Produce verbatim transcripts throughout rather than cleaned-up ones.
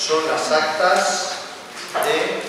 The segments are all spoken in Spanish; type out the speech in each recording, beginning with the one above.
son las actas de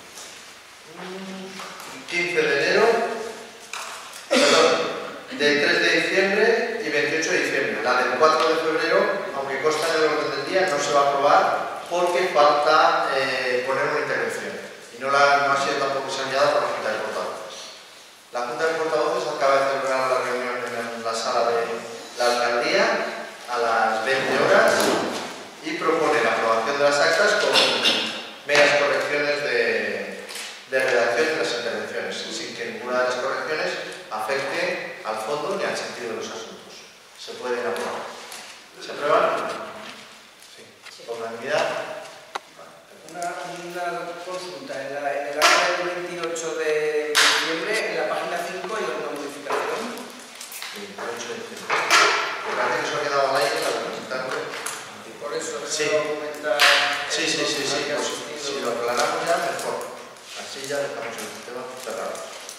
quince de enero, perdón, del tres de diciembre y veintiocho de diciembre. La del cuatro de febrero, aunque consta en el orden del día, no se va a aprobar porque falta eh, poner una intervención. Y no, la, no ha sido tampoco examinada por la Junta de Portavoces. La Junta de Portavoces acaba de celebrar la reunión en la sala de la alcaldía a las veinte horas y propone la aprobación de las actas con meras correcciones de, de redacción de las intervenciones, sin que ninguna de las correcciones afecte al fondo ni al sentido de los asuntos. Se pueden aprobar. ¿Se aprueban? Sí. ¿Por unanimidad? Una, una consulta. En, la, en el acta del veintiocho de diciembre, en la página cinco hay una modificación. veintiocho de diciembre. Me parece que se ha quedado al aire para presentarlo. Y por eso sí. se documenta. Sí, sí, sí, sí. Pues, si lo aclaramos ya, mejor. Así ya dejamos el sistema cerrado.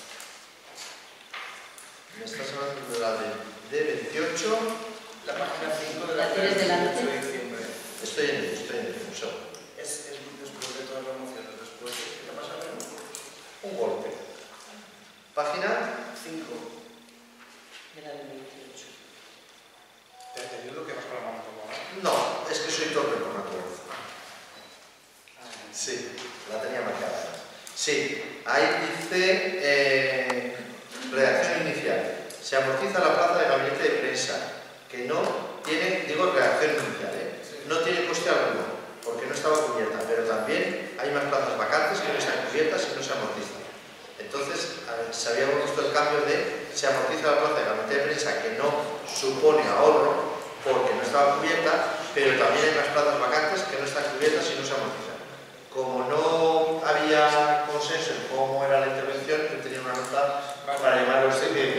Me estás hablando de la de veintiocho. La página cinco de la ¿La tienes delante? veintiocho de diciembre. Estoy en ello, estoy en ello. Un segundo. Es, es después de todas las mociones. Después de ¿qué pasa? Un golpe. Página cinco. De la del veintiocho. ¿Te ayudo que vas con la mano como ahora? No, es que soy torpe por naturaleza. Sí, la tenía marcada. Sí, ahí dice eh, redacción inicial. Se amortiza la plaza de gabinete de prensa, que no tiene, digo redacción inicial, ¿eh? No tiene coste alguno, porque no estaba cubierta, pero también hay más plazas vacantes que no están cubiertas y no se amortizan. Entonces, a ver, se había visto el cambio de se amortiza la plaza de gabinete de prensa, que no supone ahorro, porque no estaba cubierta, pero también hay más plazas vacantes que no están cubiertas y no se amortizan. Como no había consenso en cómo era la intervención, yo tenía una nota para llamar a usted que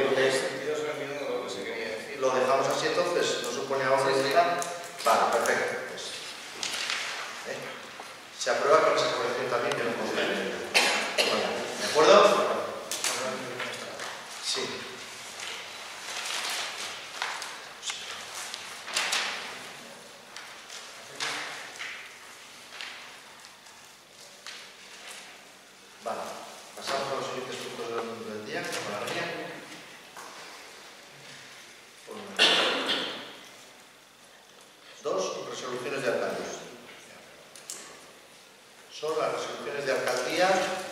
lo dejamos así entonces, no supone ahorro y tal. Vale, perfecto. Pues, ¿eh? Se aprueba con esa corrección también que no considero. Bueno, ¿de acuerdo? Sí. Vale, pasamos a los siguientes puntos del orden del día, como la venía. Dos, resoluciones de alcaldía. Son las resoluciones de alcaldía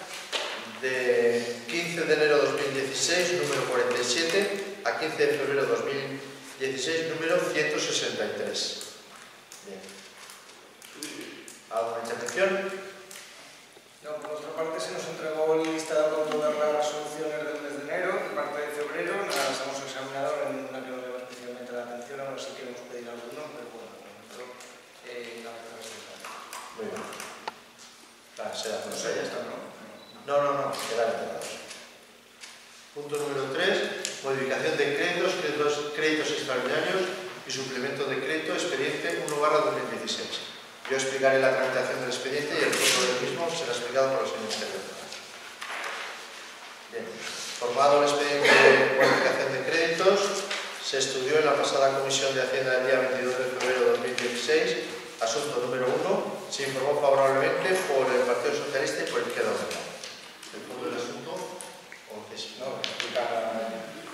de quince de enero de dos mil dieciséis, número cuarenta y siete, a quince de febrero de dos mil dieciséis, número ciento sesenta y tres. Bien. ¿Alguna intervención? No, por nuestra parte se nos entregó el listado con todas las resoluciones del mes de enero y parte de febrero. No las hemos examinado, no hay ninguna que nos llame especialmente la atención, ahora sí queremos pedir alguno, pero bueno, por ejemplo, eh, la verdad es que muy bien. Claro, será, no sé, ya está, ¿no? No, no, no, queda enterrado. Punto número tres, modificación de créditos, créditos, créditos extraordinarios y suplemento de crédito, expediente uno barra dos mil dieciséis. Yo explicaré la tramitación del expediente y el fondo del mismo será explicado por los señores secretarios. Bien, formado el expediente de modificación de créditos, se estudió en la pasada Comisión de Hacienda del día veintidós de febrero de dos mil dieciséis, asunto número uno, se informó favorablemente por el Partido Socialista y por el Izquierda Unida. ¿El fondo del asunto? ¿O qué es? No, explicar la...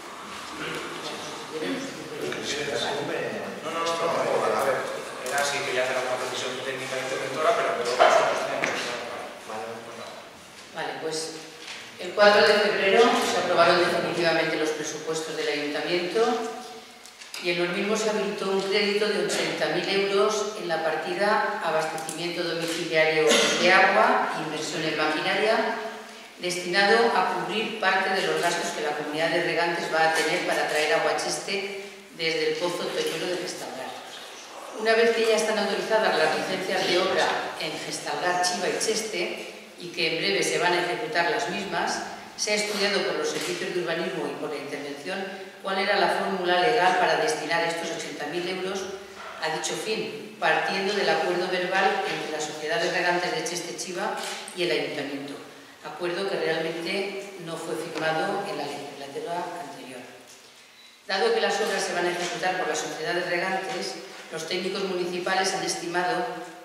No, no, no, no, a ver, era así que ya hacer una precisión técnica interventora, pero luego nosotros tenemos que Vale, Vale, pues el cuatro de febrero se aprobaron definitivamente los presupuestos del Ayuntamiento y en los mismos se habilitó un crédito de ochenta mil euros en la partida abastecimiento domiciliario de agua e inversión en maquinaria, destinado a cubrir parte de los gastos que la comunidad de regantes va a tener para traer agua a Cheste desde el pozo Toñuelo de Gestalgar. Una vez que ya están autorizadas las licencias de obra en Gestalgar, Chiva y Cheste, y que en breve se van a ejecutar las mismas, se ha estudiado por los servicios de urbanismo y por la intervención cuál era la fórmula legal para destinar estos ochenta mil euros a dicho fin, partiendo del acuerdo verbal entre las sociedades regantes de Cheste Chiva y el Ayuntamiento, acuerdo que realmente no fue firmado en la legislatura anterior. Dado que las obras se van a ejecutar por las sociedades regantes, los técnicos municipales han estimado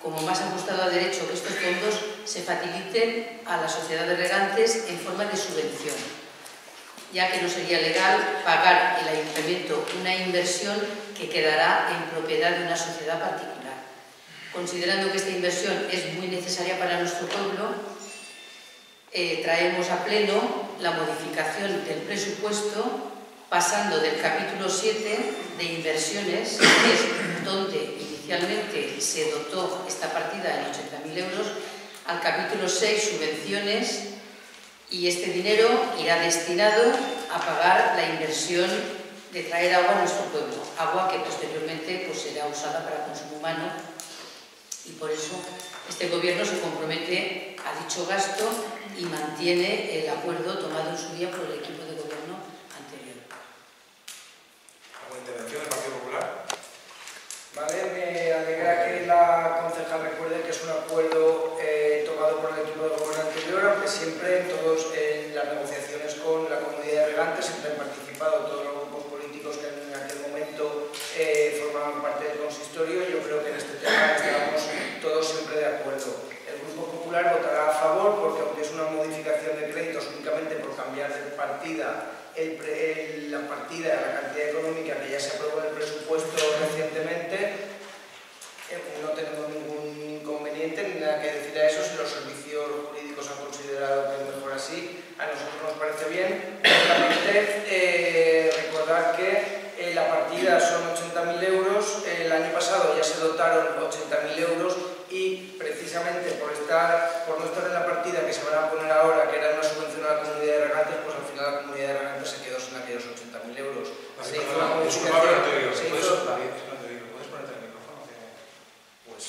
como más ajustado a derecho, que estos fondos se faciliten a la sociedad de regantes en forma de subvención, ya que no sería legal pagar el ayuntamiento una inversión que quedará en propiedad de una sociedad particular. Considerando que esta inversión es muy necesaria para nuestro pueblo, eh, traemos a pleno la modificación del presupuesto, pasando del capítulo siete de inversiones, que es donde inicialmente se dotó esta partida en ochenta mil euros, al capítulo seis, subvenciones, y este dinero irá destinado a pagar la inversión de traer agua a nuestro pueblo, agua que posteriormente pues, será usada para consumo humano, y por eso este gobierno se compromete a dicho gasto y mantiene el acuerdo tomado en su día por el equipo de gobierno anterior. ¿Alguna intervención del Partido Popular? Vale, me alegra que la concejal recuerde que es un acuerdo eh, tomado por el equipo de gobierno anterior, aunque siempre todos en las negociaciones con la comunidad de regantes siempre han participado todos los grupos políticos que en aquel momento eh, formaban parte del consistorio. Yo creo que en este tema estamos todos siempre de acuerdo. El Grupo Popular votará a favor porque, aunque es una modificación de créditos únicamente por cambiar de partida El pre, el, la partida, la cantidad económica que ya se aprobó en el presupuesto recientemente, eh, no tenemos ningún inconveniente ni nada que decir a eso. Si los servicios jurídicos han considerado que es mejor así, a nosotros nos parece bien. Únicamente eh, recordar que eh, la partida son ochenta mil euros, eh, el año pasado ya se dotaron ochenta mil euros y precisamente por, estar, por no estar en la partida que se van a poner ahora, que era una subvención a la comunidad de regantes, pues al final la comunidad de regantes se quedó sin aquellos ochenta mil euros. Vale, se hizo perdona, una disculpa, pero no te oigo. se ¿Puedes, hizo- David, no te oigo. ¿Puedes ponerte el micrófono? Pues...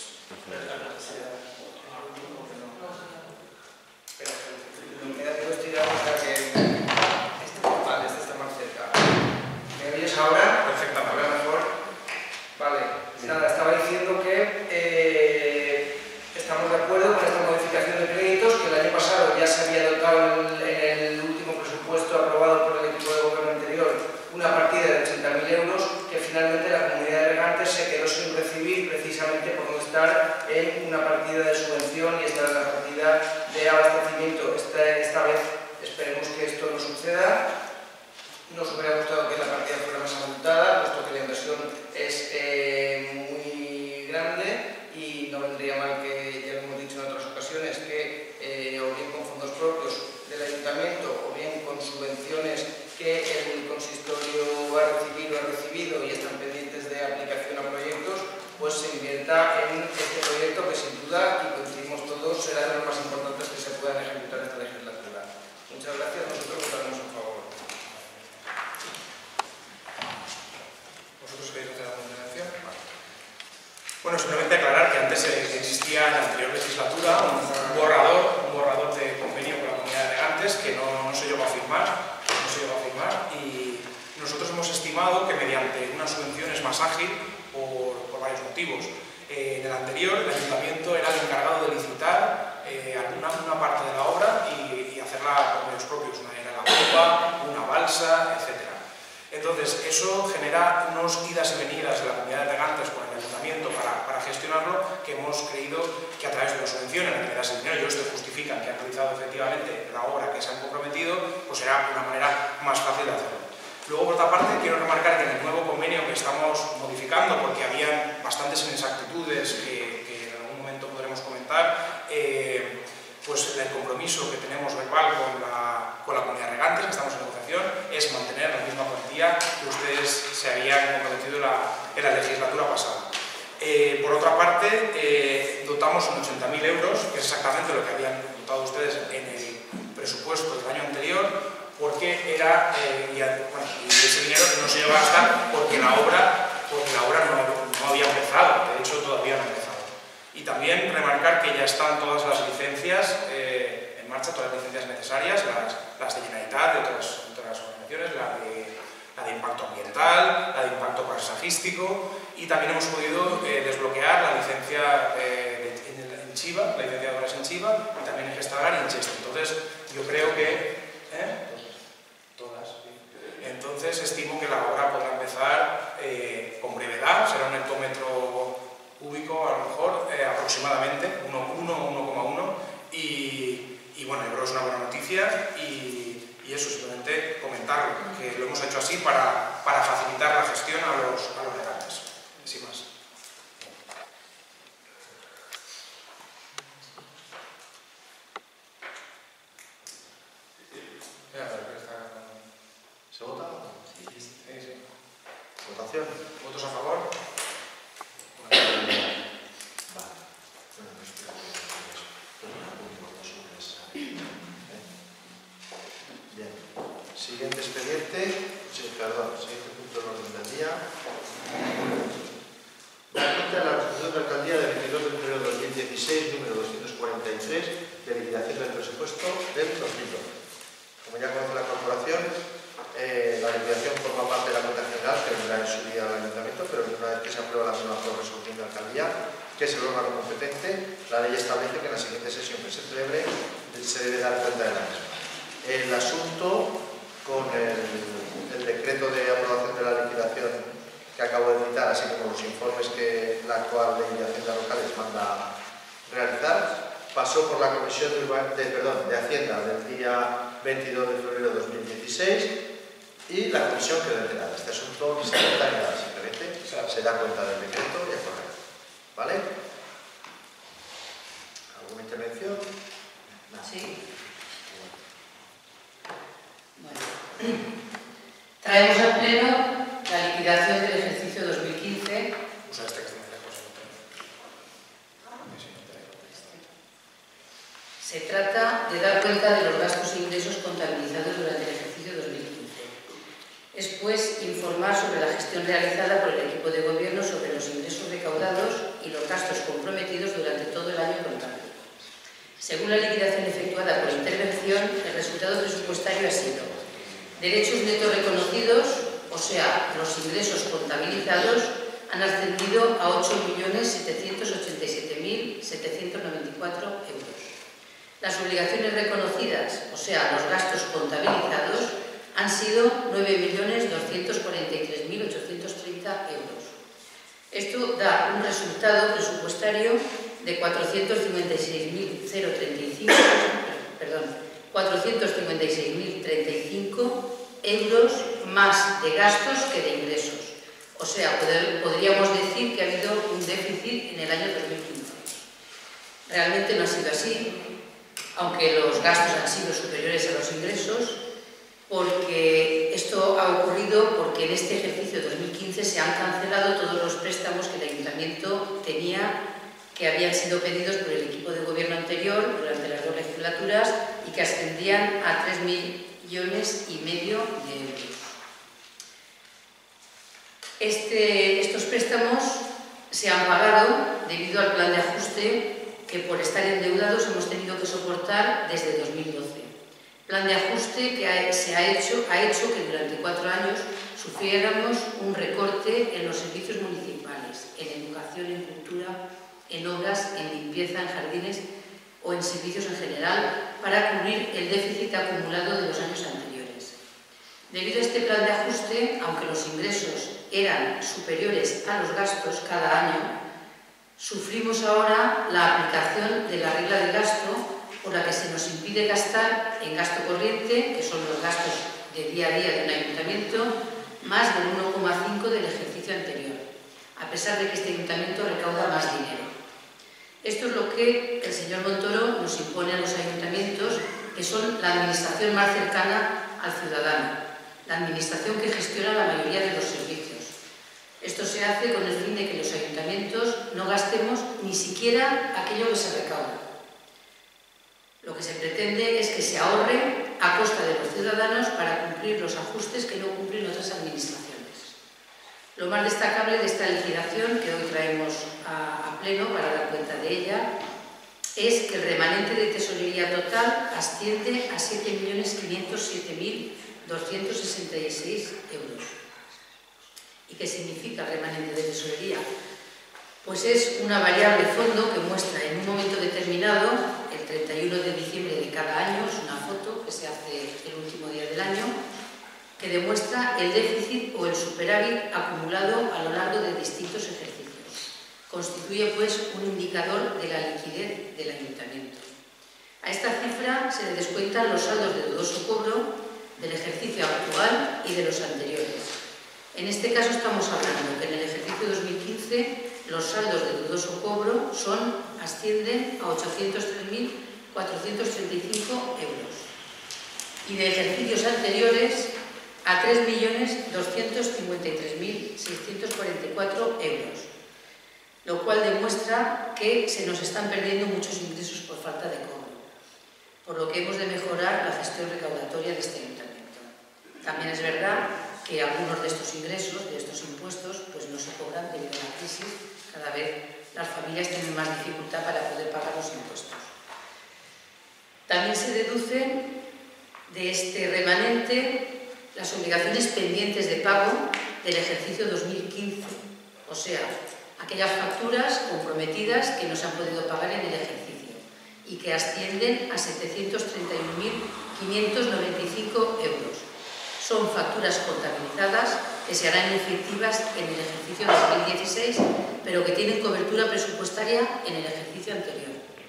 Pero me queda que estirar para que... Este, vale, este está más cerca. ¿Me oyes ahora? Perfectamente. ¿Ahora mejor? Vale. Nada, estaba diciendo que eh, estamos de acuerdo con esta modificación de créditos, que el año pasado ya se había dotado en el, en el último presupuesto aprobado por el equipo de gobierno anterior una partida de ochenta mil euros, que finalmente la comunidad de regantes se quedó sin recibir precisamente por no estar en una partida de subvención y estar en la partida de abastecimiento. Esta, esta vez esperemos que esto no suceda. Nos hubiera gustado que la partida fuera más abultada, puesto que la inversión es eh, muy grande y no vendría mal que, ya lo hemos dicho en otras ocasiones, que eh, o bien con fondos propios del ayuntamiento o bien con subvenciones que el consistorio ha recibido, ha recibido y están pendientes de aplicación a proyectos, pues se invierta en este proyecto que sin duda, y coincidimos todos, será de los más importantes que se puedan ejecutar esta legislatura. Muchas gracias, nosotros votaremos a favor. ¿Vosotros queréis hacer alguna intervención? Vale. Bueno, simplemente aclarar que antes existía en la anterior legislatura un borrador, un borrador de convenio con la comunidad de regantes que no, no se llegó a firmar, no se llegó a firmar, y nosotros hemos estimado que mediante una subvención es más ágil por, por varios motivos. Eh, en el anterior, el ayuntamiento era el encargado de licitar eh, alguna una parte de la obra y, y hacerla por medios propios, una era la bomba, una balsa, etcétera. Entonces, eso genera unos idas y venidas de la comunidad de regantes con el ayuntamiento para, para gestionarlo, que hemos creído que a través de una subvención en la que le das el dinero y esto justifica que han realizado efectivamente la obra que se han comprometido, pues será una manera más fácil de hacerlo. Luego, por otra parte, quiero remarcar que en el nuevo convenio que estamos modificando, porque habían bastantes inexactitudes que, que en algún momento podremos comentar, eh, pues el compromiso que tenemos verbal con la, con la comunidad de regantes, que estamos en negociación, es mantener la misma cuantía que ustedes se habían comprometido en la, en la legislatura pasada. Eh, por otra parte, eh, dotamos en ochenta mil euros, que es exactamente lo que habían dotado ustedes en el presupuesto del año anterior, porque era, eh, y, bueno, y ese dinero no se iba a gastar porque la obra, porque la obra no, no había empezado, de hecho todavía no ha empezado. Y también remarcar que ya están todas las licencias eh, en marcha, todas las licencias necesarias, las, las de Generalitat, de otras, otras organizaciones, la de, la de impacto ambiental, la de impacto paisajístico, y también hemos podido eh, desbloquear la licencia eh, de, en, en Chiva, la licencia de obras en Chiva, y también en Gestagar y en Cheste. Entonces, yo creo que... ¿eh? Todas, sí. Entonces, estimo que la obra podrá empezar eh, con brevedad, será un hectómetro cúbico, a lo mejor, eh, aproximadamente, uno coma uno, y, y bueno, yo creo que es una buena noticia, y, y eso, simplemente comentarlo, que lo hemos hecho así para, para facilitar la gestión a los, a los regantes, sin más. ¿Se vota? Sí, sí. ¿Votación? ¿Votos a favor? Bien. Siguiente expediente, sí, perdón, siguiente punto del orden del día. La cuenta de la resolución de la alcaldía de veintidós de febrero de dos mil dieciséis, número doscientos cuarenta y tres, de liquidación del presupuesto del dos mil doce. Como ya conoce la corporación, eh, la liquidación forma parte de la cuenta general que vendrá en su día al ayuntamiento, pero una vez que se aprueba la nueva resolución de la alcaldía, que es el órgano competente, la ley establece que en la siguiente sesión que se celebre se debe dar cuenta de la misma. El asunto con el, el decreto de aprobación de la liquidación que acabo de citar, así como los informes que la actual ley de Hacienda Locales manda realizar, pasó por la Comisión de, de, perdón, de Hacienda del día veintidós de febrero de dos mil dieciséis y la comisión quedó enterada. Este asunto no se trata ni nada, simplemente se da cuenta del decreto y acordará. ¿Vale? ¿Alguna intervención? No. Sí. Bueno. Traemos al pleno la liquidación del ejercicio dos mil quince. O sea, este que está muy lejos. Se trata de dar cuenta de los gastos e ingresos contabilizados durante el ejercicio dos mil quince. Es, pues, informar sobre la gestión realizada por el equipo de gobierno sobre los ingresos recaudados y los gastos comprometidos durante todo el año contable. Según la liquidación efectuada por intervención, el resultado presupuestario ha sido derechos netos reconocidos, o sea, los ingresos contabilizados, han ascendido a ocho millones setecientos ochenta y siete mil setecientos noventa y cuatro euros. Las obligaciones reconocidas, o sea, los gastos contabilizados, han sido nueve millones doscientos cuarenta y tres mil ochocientos treinta euros. Esto da un resultado presupuestario de cuatrocientos cincuenta y seis mil treinta y cinco, perdón, cuatrocientos cincuenta y seis mil treinta y cinco euros más de gastos que de ingresos. O sea, poder, podríamos decir que ha habido un déficit en el año dos mil quince. Realmente no ha sido así, aunque los gastos han sido superiores a los ingresos, porque esto ha ocurrido porque en este ejercicio dos mil quince se han cancelado todos los préstamos que el ayuntamiento tenía, que habían sido pedidos por el equipo de gobierno anterior durante las dos legislaturas y que ascendían a tres millones y medio de euros. Este, estos préstamos se han pagado debido al plan de ajuste que, por estar endeudados, hemos tenido que soportar desde dos mil doce. Plan de ajuste que ha, se ha, hecho, ha hecho que durante cuatro años sufriéramos un recorte en los servicios municipales, en educación, en cultura, en obras, en limpieza, en jardines o en servicios en general, para cubrir el déficit acumulado de los años anteriores. Debido a este plan de ajuste, aunque los ingresos eran superiores a los gastos cada año, sufrimos ahora la aplicación de la regla de gasto, por la que se nos impide gastar en gasto corriente, que son los gastos de día a día de un ayuntamiento, más del uno coma cinco del ejercicio anterior, a pesar de que este ayuntamiento recauda más dinero. Esto es lo que el señor Montoro nos impone a los ayuntamientos, que son la administración más cercana al ciudadano, la administración que gestiona la mayoría de los servicios. Esto se hace con el fin de que los ayuntamientos no gastemos ni siquiera aquello que se recauda. Lo que se pretende es que se ahorre a costa de los ciudadanos para cumplir los ajustes que no cumplen otras administraciones. Lo más destacable de esta liquidación, que hoy traemos a, a pleno para dar cuenta de ella, es que el remanente de tesorería total asciende a siete millones quinientos siete mil doscientos sesenta y seis euros. ¿Y qué significa el remanente de tesorería? Pues es una variable fondo que muestra en un momento determinado, el treinta y uno de diciembre de cada año, es una foto que se hace el último día del año, que demuestra el déficit o el superávit acumulado a lo largo de distintos ejercicios. Constituye, pues, un indicador de la liquidez del ayuntamiento. A esta cifra se le descuentan los saldos de dudoso cobro del ejercicio actual y de los anteriores. En este caso estamos hablando que en el ejercicio dos mil quince los saldos de dudoso cobro son, ascienden a ochocientos tres mil cuatrocientos treinta y cinco euros y de ejercicios anteriores a tres millones doscientos cincuenta y tres mil seiscientos cuarenta y cuatro euros, lo cual demuestra que se nos están perdiendo muchos ingresos por falta de cobro, por lo que hemos de mejorar la gestión recaudatoria de este ayuntamiento. También es verdad que algunos de estos ingresos, de estos impuestos, pues no se cobran debido a la crisis. Cada vez las familias tienen más dificultad para poder pagar los impuestos. También se deducen de este remanente las obligaciones pendientes de pago del ejercicio dos mil quince, o sea, aquellas facturas comprometidas que no se han podido pagar en el ejercicio y que ascienden a setecientos treinta y un mil quinientos noventa y cinco euros. Son facturas contabilizadas que se harán efectivas en el ejercicio dos mil dieciséis, pero que tienen cobertura presupuestaria en el ejercicio anterior.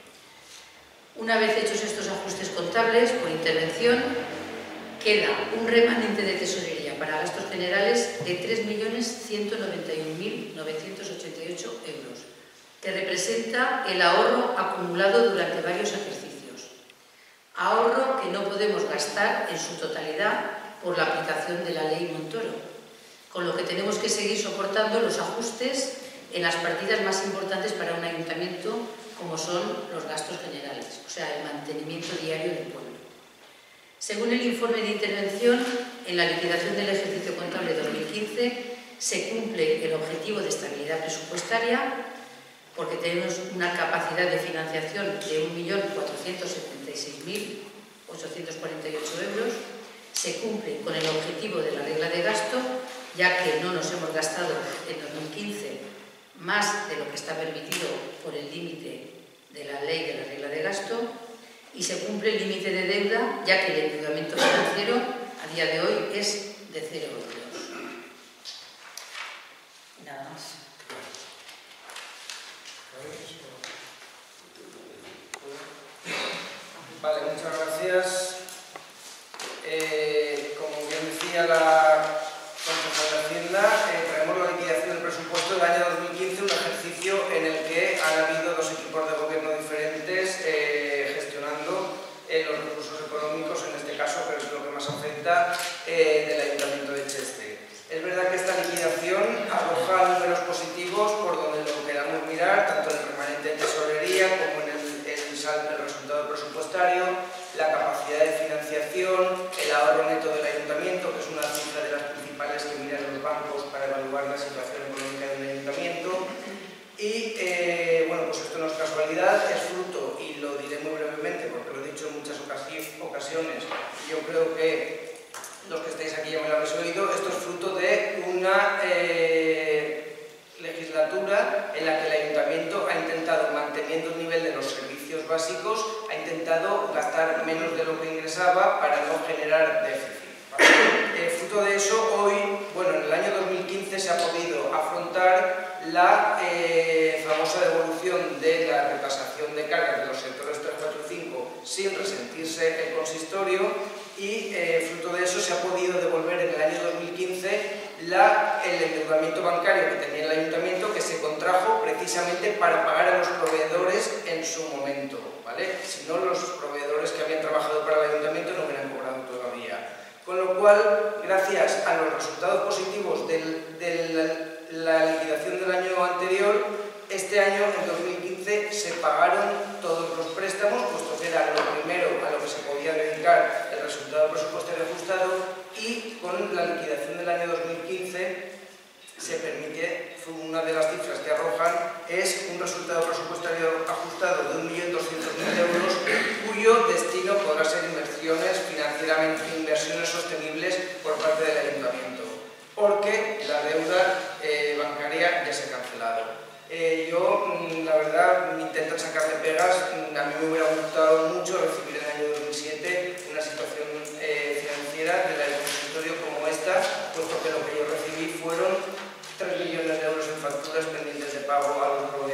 Una vez hechos estos ajustes contables por intervención, queda un remanente de tesorería para gastos generales de tres millones ciento noventa y un mil novecientos ochenta y ocho euros, que representa el ahorro acumulado durante varios ejercicios. Ahorro que no podemos gastar en su totalidad por la aplicación de la ley Montoro, con lo que tenemos que seguir soportando los ajustes en las partidas más importantes para un ayuntamiento, como son los gastos generales, o sea, el mantenimiento diario del pueblo. Según el informe de intervención, en la liquidación del ejercicio contable dos mil quince se cumple el objetivo de estabilidad presupuestaria, porque tenemos una capacidad de financiación de un millón cuatrocientos setenta y seis mil ochocientos cuarenta y ocho euros, se cumple con el objetivo de la regla de gasto, ya que no nos hemos gastado en dos mil quince más de lo que está permitido por el límite de la ley de la regla de gasto, y se cumple el límite de deuda, ya que el endeudamiento financiero a día de hoy es de cero euros. Nada más. Vale, muchas gracias. Eh, como bien decía la consejera de Hacienda, eh, traemos la liquidación del presupuesto del año dos mil quince, un ejercicio en el que han habido dos equipos de gobierno diferentes eh, gestionando eh, los recursos económicos, en este caso, pero es lo que más afecta eh, del Ayuntamiento de Cheste. Es verdad que esta liquidación arroja números positivos por donde lo queramos mirar, tanto en el remanente de tesorería como en el, el saldo del resultado presupuestario, la capacidad de financiación, el ahorro neto del ayuntamiento, que es una cifra de las principales que miran los bancos para evaluar la situación económica del ayuntamiento. Y eh, bueno, pues esto no es casualidad, es fruto, y lo diré muy brevemente porque lo he dicho en muchas ocasiones, yo creo que los que estáis aquí ya me lo habéis oído, esto es fruto de una eh, legislatura en la que el ayuntamiento ha intentado, manteniendo el nivel de los servicios básicos, ha intentado gastar menos de lo que ingresaba para no generar déficit. Eh, fruto de eso, hoy, bueno, en el año dos mil quince se ha podido afrontar la eh, famosa devolución de la retasación de cargas de los sectores tres, cuatro y cinco sin resentirse el consistorio, y eh, fruto de eso se ha podido devolver en el año dos mil quince la, el endeudamiento bancario que tenía el ayuntamiento, que se contrajo precisamente para pagar a los proveedores en su momento, ¿vale? Si no, los proveedores que habían trabajado para el ayuntamiento no hubieran cobrado todavía. Con lo cual, gracias a los resultados positivos del, de la, la liquidación del año anterior, este año, en dos mil quince, se pagaron todos los préstamos, puesto que era lo primero a lo que se podía dedicar el resultado presupuestario ajustado, y con la liquidación del año dos mil quince se permite, una de las cifras que arrojan es un resultado presupuestario ajustado de un millón doscientos mil euros, cuyo destino podrá ser inversiones financieramente, inversiones sostenibles por parte del ayuntamiento, porque la deuda eh, bancaria ya se ha cancelado. Eh, yo, la verdad, intento sacarle pegas. A mí me hubiera gustado mucho recibir en el año dos mil siete una situación eh, financiera de la del consistorio como esta, puesto que lo que yo recibí fueron tres millones de euros en facturas pendientes de pago a los proveedores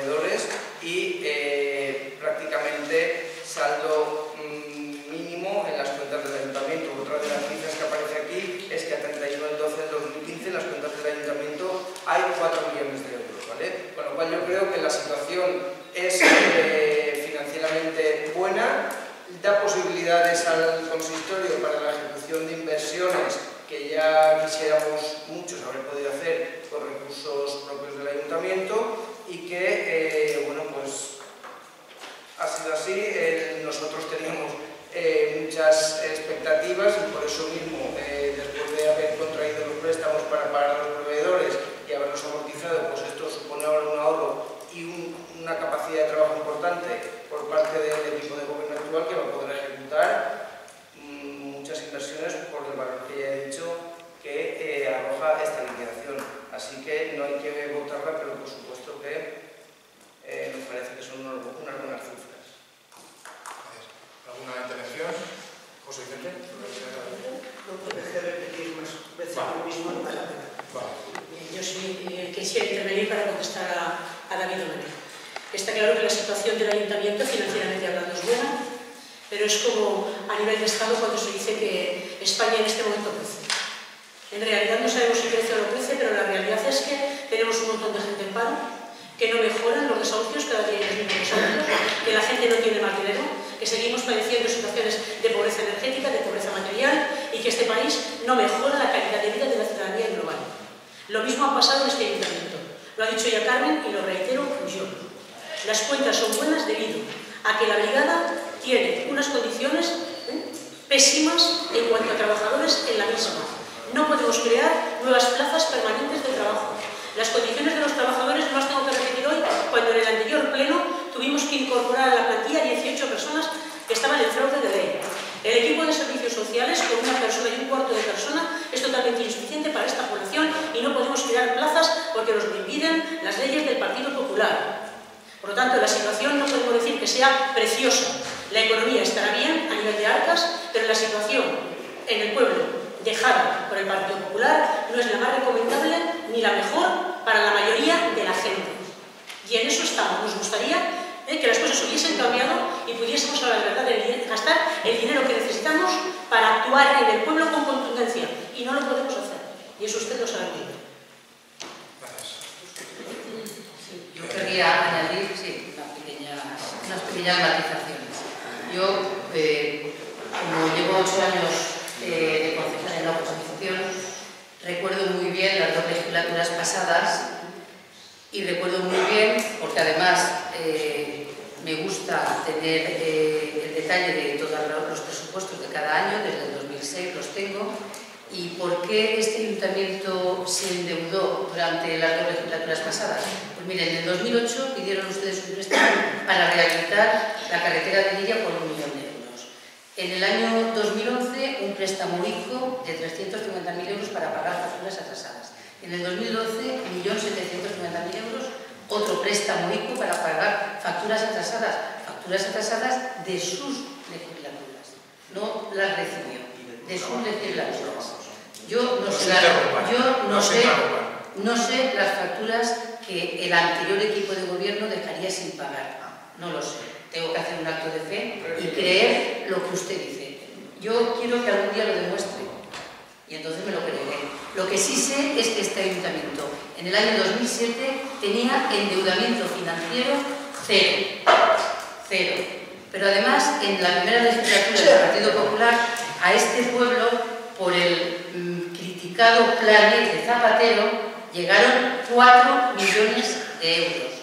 utilidades al consistorio para la ejecución de inversiones que ya quisiéramos muchos haber podido hacer con recursos propios del ayuntamiento y que, eh, bueno, pues ha sido así. Eh, nosotros teníamos eh, muchas expectativas y por eso mismo, eh, después de haber contraído los préstamos para pagar a los proveedores y haberlos amortizado, pues esto supone ahora un ahorro y un, una capacidad de trabajo importante por parte del equipo de gobierno actual que va a poder ejecutar mmm, muchas inversiones por el valor que ya he dicho que eh, arroja esta liquidación. Así que no hay que votarla, pero por supuesto que eh, nos parece que son unas, unas buenas cifras. ¿Alguna intervención? José Vicente. No puede repetir más veces vale. lo mismo no vale la pena. Vale. Yo sí eh, quisiera intervenir para contestar a, a David Domènech. Está claro que la situación del ayuntamiento financieramente hablando es buena, pero es como a nivel de Estado cuando se dice que España en este momento crece. En realidad no sabemos si crece o no crece, pero la realidad es que tenemos un montón de gente en paro, que no mejoran los desahucios, cada día hay los mismos desahucios, que la gente no tiene más dinero, que seguimos padeciendo situaciones de pobreza energética, de pobreza material y que este país no mejora la calidad de vida de la ciudadanía en global. Lo mismo ha pasado en este ayuntamiento. Lo ha dicho ya Carmen y lo reitero yo. Las cuentas son buenas debido a que la brigada tiene unas condiciones ¿eh? pésimas en cuanto a trabajadores en la misma. No podemos crear nuevas plazas permanentes de trabajo. Las condiciones de los trabajadores no las tengo que repetir hoy, cuando en el anterior pleno tuvimos que incorporar a la plantilla dieciocho personas que estaban en fraude de ley. El equipo de servicios sociales, con una persona y un cuarto de persona, es totalmente insuficiente para esta población y no podemos crear plazas porque nos lo impiden las leyes del Partido Popular. Por lo tanto, la situación no podemos decir que sea preciosa. La economía estará bien a nivel de arcas, pero la situación en el pueblo dejada por el Partido Popular no es la más recomendable ni la mejor para la mayoría de la gente. Y en eso estamos. Nos gustaría eh, que las cosas hubiesen cambiado y pudiésemos hablar de verdad de gastar el dinero que necesitamos para actuar en el pueblo con contundencia. Y no lo podemos hacer. Y eso usted lo sabe muy bien. Yo querría añadir sí, unas, pequeñas, unas pequeñas matizaciones. Yo, eh, como llevo ocho años eh, de concejal en la oposición, recuerdo muy bien las dos legislaturas pasadas y recuerdo muy bien, porque además eh, me gusta tener eh, el detalle de todos los presupuestos de cada año, desde el dos mil seis los tengo, y por qué este ayuntamiento se endeudó durante las dos legislaturas pasadas. Pues miren, en el dos mil ocho pidieron ustedes un préstamo para rehabilitar la carretera de Lilla por un millón de euros. En el año dos mil once, un préstamo ICO de trescientos cincuenta mil euros para pagar facturas atrasadas. En el dos mil doce, un millón setecientos noventa mil euros, otro préstamo ICO para pagar facturas atrasadas, facturas atrasadas de sus legislaturas, no las recibió, de sus legislaturas. Yo no sé, la, yo no sé, no sé las facturas que el anterior equipo de gobierno dejaría sin pagar, no lo sé. Tengo que hacer un acto de fe y creer lo que usted dice. Yo quiero que algún día lo demuestre y entonces me lo creeré. Lo que sí sé es que este ayuntamiento en el año dos mil siete tenía endeudamiento financiero cero. Cero. Pero además, en la primera legislatura del Partido Popular, a este pueblo, por el mmm, criticado plan de Zapatero, llegaron cuatro millones de euros.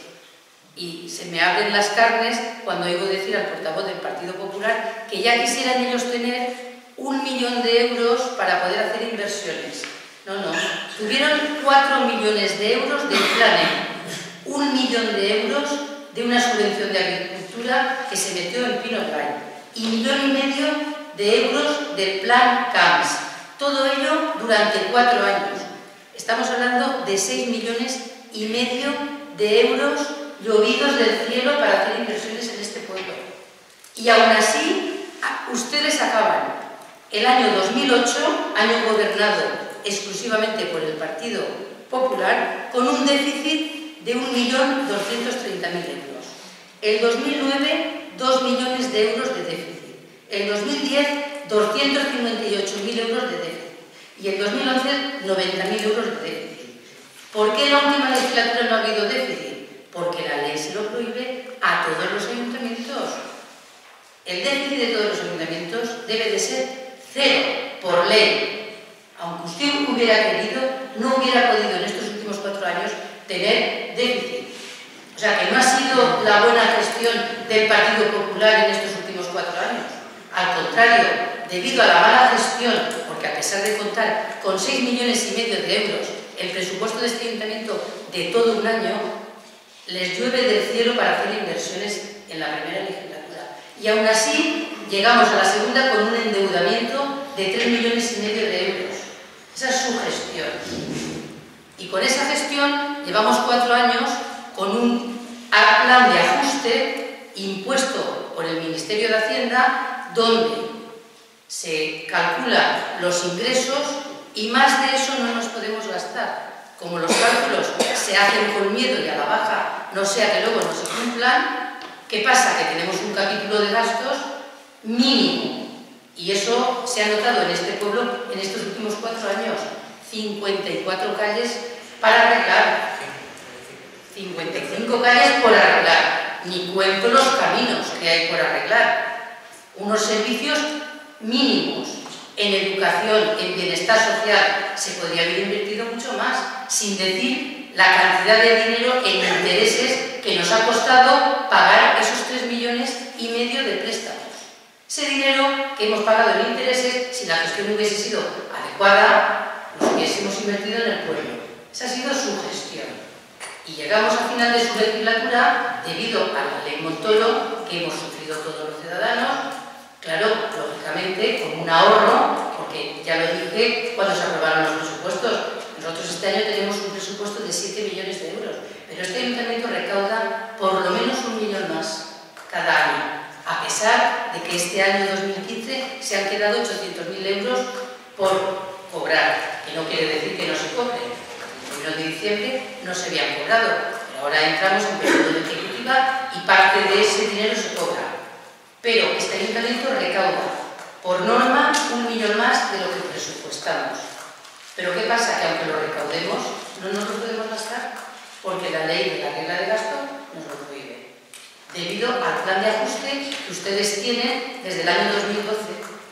Y se me abren las carnes cuando oigo decir al portavoz del Partido Popular que ya quisieran ellos tener un millón de euros para poder hacer inversiones. No, no. Tuvieron cuatro millones de euros del plan E, un millón de euros de una subvención de agricultura que se metió en Pinot Ray y millón y medio de euros del plan CAMS. Todo ello durante cuatro años. Estamos hablando de seis millones y medio de euros llovidos del cielo para hacer inversiones en este pueblo. Y aún así, ustedes acaban el año dos mil ocho, año gobernado exclusivamente por el Partido Popular, con un déficit de un millón doscientos treinta mil euros. El dos mil nueve, dos millones de euros de déficit. El dos mil diez, doscientos cincuenta y ocho mil euros de déficit. Y el dos mil once, noventa mil euros de déficit. ¿Por qué en la última legislatura no ha habido déficit? Porque la ley se lo prohíbe a todos los ayuntamientos. El déficit de todos los ayuntamientos debe de ser cero, por ley. Aunque usted hubiera querido, no hubiera podido en estos últimos cuatro años tener déficit. O sea, que no ha sido la buena gestión del Partido Popular en estos últimos cuatro años. Al contrario, debido a la mala gestión, porque a pesar de contar con seis millones y medio de euros el presupuesto de este ayuntamiento de todo un año, les llueve del cielo para hacer inversiones en la primera legislatura. Y aún así, llegamos a la segunda con un endeudamiento de tres millones y medio de euros. Esa es su gestión. Y con esa gestión llevamos cuatro años con un plan de ajuste impuesto por el Ministerio de Hacienda, donde se calculan los ingresos y más de eso no nos podemos gastar. Como los cálculos se hacen con miedo y a la baja, no sea que luego no se cumplan, ¿qué pasa? Que tenemos un capítulo de gastos mínimo. Y eso se ha notado en este pueblo en estos últimos cuatro años. cincuenta y cuatro calles para arreglar. cincuenta y cinco calles por arreglar. Ni cuento los caminos que hay por arreglar. Unos servicios mínimos. En educación, en bienestar social, se podría haber invertido mucho más, sin decir la cantidad de dinero en intereses que nos ha costado pagar esos tres millones y medio de préstamos. Ese dinero que hemos pagado en intereses, si la gestión hubiese sido adecuada, los hubiésemos invertido en el pueblo. Esa ha sido su gestión. Y llegamos al final de su legislatura, debido a la ley Montoro, que hemos sufrido todos los ciudadanos, claro, lógicamente, con un ahorro, porque ya lo dije cuando se aprobaron los presupuestos. Nosotros este año tenemos un presupuesto de siete millones de euros, pero este ayuntamiento recauda por lo menos un millón más cada año, a pesar de que este año dos mil quince se han quedado ochocientos mil euros por cobrar, que no quiere decir que no se cobre. El primero de diciembre no se habían cobrado, pero ahora entramos en periodo de ejecutiva y parte de ese dinero se cobra. Pero este ayuntamiento recauda, por norma, un millón más de lo que presupuestamos. Pero ¿qué pasa? Que aunque lo recaudemos, no nos lo podemos gastar, porque la ley de la regla de gasto nos lo prohíbe. Debido al plan de ajuste que ustedes tienen desde el año dos mil doce,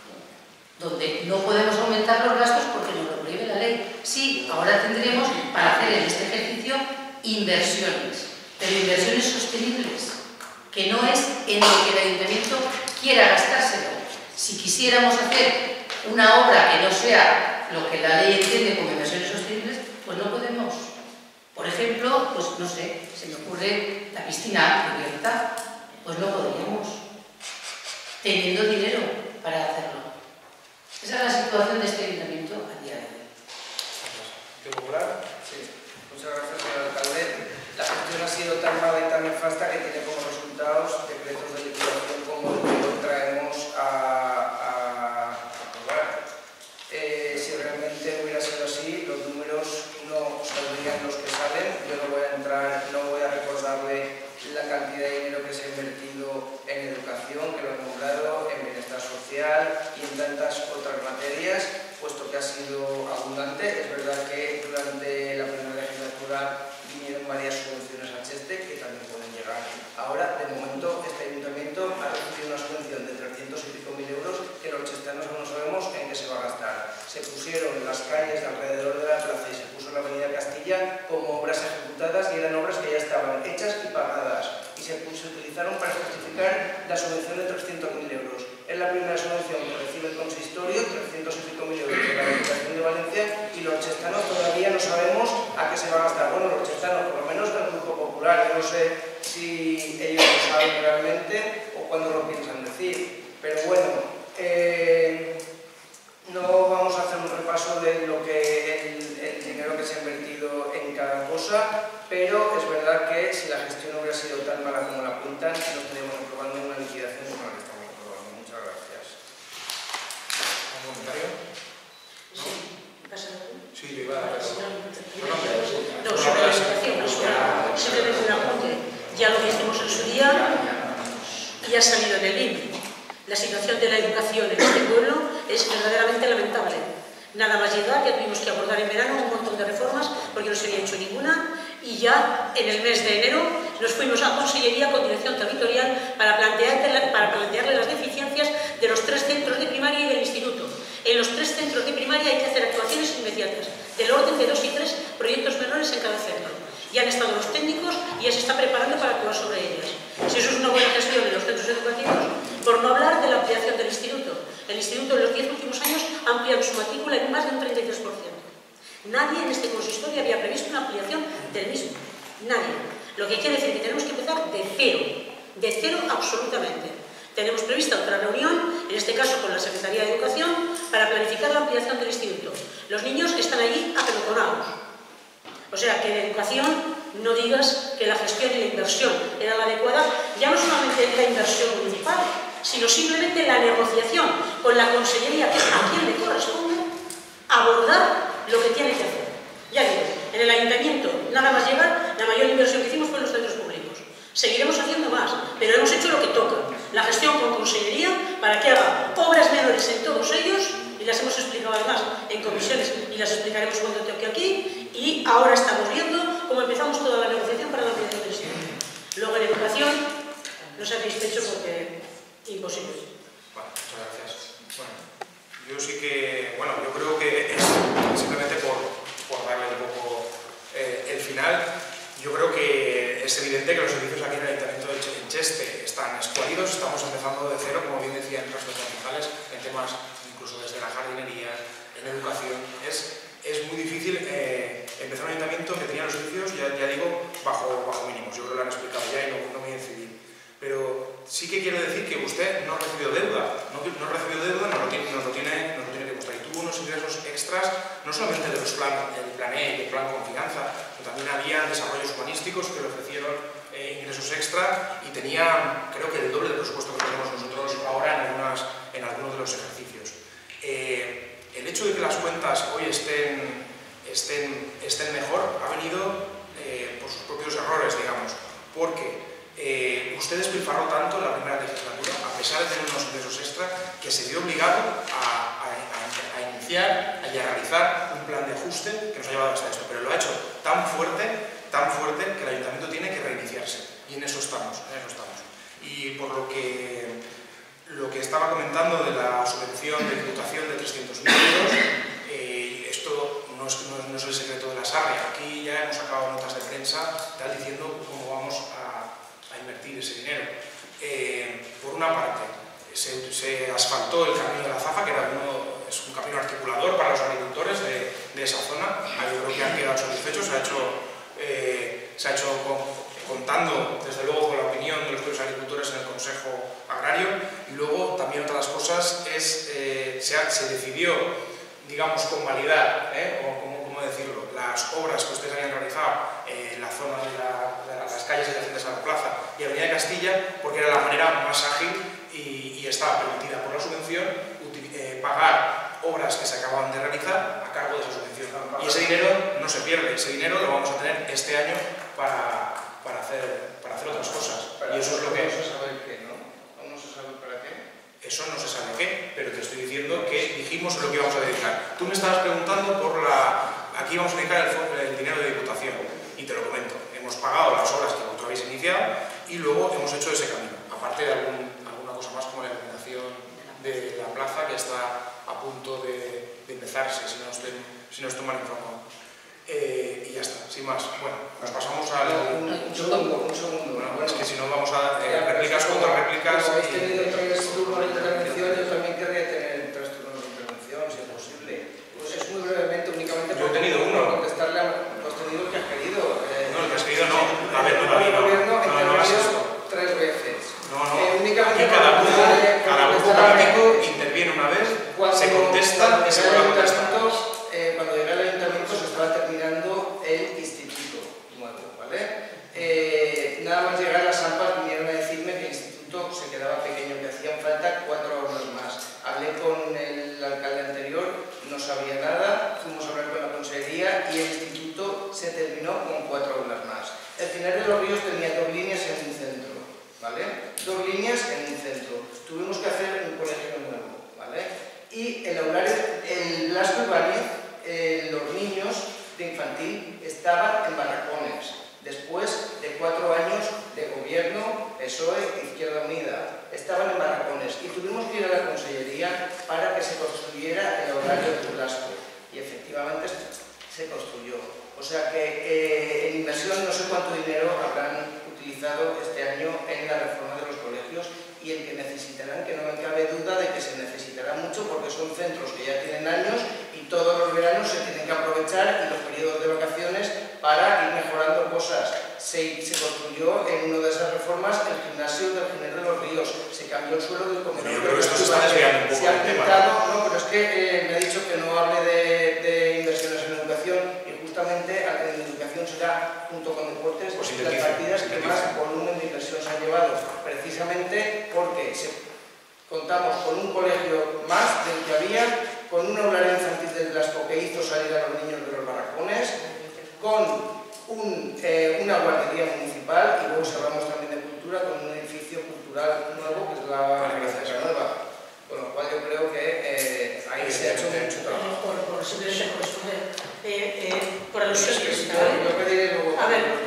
donde no podemos aumentar los gastos porque nos lo prohíbe la ley. Sí, ahora tendremos para hacer en este ejercicio inversiones, pero inversiones sostenibles, que no es en lo que el ayuntamiento quiera gastárselo. Si quisiéramos hacer una obra que no sea lo que la ley entiende como inversiones sostenibles, pues no podemos. Por ejemplo, pues no sé, se me ocurre la piscina cubierta, pues no podríamos, teniendo dinero para hacerlo. Esa es la situación de este ayuntamiento a día de hoy. ¿Popular? Sí. Muchas gracias, señor alcalde. La gestión ha sido tan mala y tan nefasta que tiene como resultados decretos de liquidación como el que hoy traemos a, a, a aprobar. Eh, si realmente hubiera sido así, los números no saldrían los que salen. Yo no voy a entrar, no voy a recordarle la cantidad de dinero que se ha invertido en educación, que lo han nombrado, en bienestar social y en tantas otras materias, puesto que ha sido abundante. Es verdad que durante la primera legislatura vinieron varias subvenciones a Cheste que también pueden llegar. Ahora, de momento, este ayuntamiento ha recibido una subvención de trescientos y pico mil euros que los chestanos no sabemos en qué se va a gastar. Se pusieron las calles de alrededor de la plaza y se puso la avenida Castilla como obras ejecutadas y eran obras que ya estaban hechas y pagadas y se, se utilizaron para justificar la subvención de trescientos mil euros. Es la primera subvención que recibe el consistorio, trescientos y pico mil euros de la Diputación de Valencia, y los chestanos todavía no sabemos a qué se va a gastar. Bueno, los chestanos, por lo menos del Grupo Popular, yo no sé si ellos lo saben realmente o cuándo lo piensan decir. Pero bueno, eh, no vamos a hacer un repaso de lo que el, el dinero que se ha invertido en cada cosa, pero es verdad que si la gestión hubiera sido tan mala como la pintan, no estaríamos aprobando una liquidación como la que estamos aprobando. Muchas gracias. ¿Un comentario? Sí, ¿pasa algo? Sí, le iba a dar. No, sobre la educación, no, simplemente un apunte. Ya lo dijimos en su día y ha salido en el libro. La situación de la educación en este pueblo es verdaderamente lamentable. Nada más llegar, ya tuvimos que abordar en verano un montón de reformas porque no se había hecho ninguna, y ya en el mes de enero nos fuimos a Consellería con dirección territorial para, plantear, para plantearle las deficiencias de los tres centros de primaria y del instituto. En los tres centros de primaria hay que hacer actuaciones inmediatas, del orden de dos y tres proyectos menores en cada centro. Ya han estado los técnicos y ya se está preparando para actuar sobre ellas. Si eso es una buena gestión en los centros educativos, por no hablar de la ampliación del instituto. El instituto en los diez últimos años ha ampliado su matrícula en más de un treinta y tres por ciento. Nadie en este consistorio había previsto una ampliación del mismo. Nadie. Lo que quiere decir que tenemos que empezar de cero. De cero absolutamente. Tenemos prevista otra reunión, en este caso con la Secretaría de Educación, para planificar la ampliación del instituto. Los niños están allí apelotonados. O sea, que de educación no digas que la gestión y la inversión era la adecuada, ya no solamente la inversión municipal, sino simplemente la negociación con la Consellería, que es a quien le corresponde abordar lo que tiene que hacer. Ya digo, en el Ayuntamiento, nada más llegar, la mayor inversión que hicimos fue en los centros públicos. Seguiremos haciendo más, pero hemos hecho lo que toca. La gestión con Consellería para que haga obras menores en todos ellos, y las hemos explicado además en comisiones y las explicaremos cuando toque aquí, y ahora estamos viendo cómo empezamos toda la negociación para la ampliación del instituto. Luego en educación no se ha satisfecho porque imposible. Bueno, muchas gracias. Bueno, yo sí que, bueno, yo creo que es simplemente por, por darle un poco eh, el final. Yo creo que es evidente que los servicios aquí en el Ayuntamiento de Cheste están escuálidos, estamos empezando de cero, como bien decían los concejales, en temas incluso desde la jardinería, en educación. Es, es muy difícil eh, empezar un ayuntamiento que tenía los servicios, ya, ya digo, bajo, bajo mínimos. Yo creo que lo han explicado ya y no, no me voy a incidir. Pero sí que quiero decir que usted no recibió deuda, no, no recibió deuda, nos lo tiene, nos lo tiene, nos lo tiene que mostrar. Y tuvo unos ingresos extras, no solamente de los plan, el plan E y el plan Confianza, sino también había desarrollos humanísticos que le ofrecieron eh, ingresos extra y tenía, creo que el doble del presupuesto que tenemos nosotros ahora en, algunas, en algunos de los ejercicios. Eh, el hecho de que las cuentas hoy estén, estén, estén mejor ha venido eh, por sus propios errores, digamos, porque Eh, usted despilfarró tanto en la primera legislatura, a pesar de tener unos ingresos extra, que se vio obligado a, a, a, a iniciar y a realizar un plan de ajuste que nos ha llevado hasta esto. Pero lo ha hecho tan fuerte, tan fuerte, que el Ayuntamiento tiene que reiniciarse. Y en eso estamos, en eso estamos. Y por lo que, lo que estaba comentando de la subvención de diputación de trescientos mil euros, eh, esto no es, no, no es el secreto de la sarria. Aquí ya hemos sacado notas de prensa tal, diciendo cómo vamos a invertir ese dinero. Eh, por una parte, se, se asfaltó el camino de la Zafa, que era uno, es un camino articulador para los agricultores de, de esa zona. Yo creo que han quedado satisfechos, se ha hecho, eh, se ha hecho con, contando desde luego con la opinión de los propios agricultores en el Consejo Agrario. Y luego también otra de las cosas es, eh, se, ha, se decidió, digamos, convalidar, ¿eh? o cómo, cómo decirlo, las obras que ustedes habían realizado eh, en la zona de, la, de las calles adyacentes a la plaza y Avenida de Castilla, porque era la manera más ágil y, y estaba permitida por la subvención eh, pagar obras que se acababan de realizar a cargo de esa subvención. Y ese dinero no se pierde, ese dinero lo vamos a tener este año para, para, hacer, para hacer otras cosas. Pero y eso es lo que... No se sabe qué, ¿no? Aún no se sabe para qué. Eso no se sabe qué, pero te estoy diciendo que dijimos lo que íbamos a dedicar. Tú me estabas preguntando por la... Aquí vamos a dedicar el, el dinero de diputación, y te lo comento. Hemos pagado las obras que vosotros habéis iniciado y luego hemos hecho ese camino. Aparte de algún, alguna cosa más como la iluminación de la plaza, que está a punto de, de empezarse, si no estoy, si no estoy mal informado. Eh, y ya está, sin más. Bueno, nos pasamos al... Un, un segundo, un segundo. Bueno, es que si no vamos a eh, réplicas contra réplicas... Como habéis tenido tres turnos de intervención, yo también querría tener tres turnos de intervención, si es posible. Pues es muy brevemente, únicamente... Yo he tenido uno. Por contestarle a los tenidos que has querido. Eh, no, el que has querido no. A ver, no, no, el gobierno no, no, no, no, intervenido tres veces. No, no. Eh, únicamente Aquí cada grupo, para- cada grupo político interviene una vez, se contesta y se vuelve a contestar. Eh, cuando llegué al ayuntamiento se estaba terminando el instituto nuevo, ¿vale? Eh, nada más llegar las AMPAs vinieron a decirme que el instituto se quedaba pequeño, que hacían falta cuatro aulas más. Hablé con el alcalde anterior, no sabía nada, fuimos a hablar con la consejería y el instituto se terminó con cuatro aulas más. El final de los Ríos tenía dos líneas en un centro, ¿vale? Dos líneas en un centro. Tuvimos que hacer un colegio nuevo, ¿vale? Y el aulario, el Blasco Ibáñez, Eh, los niños de infantil estaban en barracones. Después de cuatro años P S O E, Izquierda Unida, estaban en barracones y tuvimos que ir a la Consellería para que se construyera el horario de Blasco y efectivamente se construyó. O sea que eh, en inversión no sé cuánto dinero habrán utilizado este año en la reforma de los colegios y el que necesitarán, que no me cabe duda de que se necesitará mucho porque son centros que ya tienen años y todos los veranos se tienen que aprovechar y los periodos de vacaciones para ir mejorando cosas. Se, se construyó en una de esas reformas el gimnasio del Giner de los Ríos, se cambió el suelo del comedor. Yo creo que esto se está desviando un poco se ha del tema. pintado, no, pero es que eh, me ha dicho que no hable de, de inversiones en educación y justamente en educación será, junto con deportes, pues las partidas que más volumen de inversión se han llevado, precisamente porque se, contamos con un colegio más del que había, con una aula infantil de Blasco que hizo salir a los niños de los barracones, con un, eh, una guardería municipal y luego cerramos también de cultura con un edificio cultural nuevo que es la Biblioteca Nueva. Con lo cual yo creo que eh, ahí se ha hecho mucho trabajo. Por, por simplemente por responder, eh, eh, por alusiones. Yo, yo pediré luego. A ver,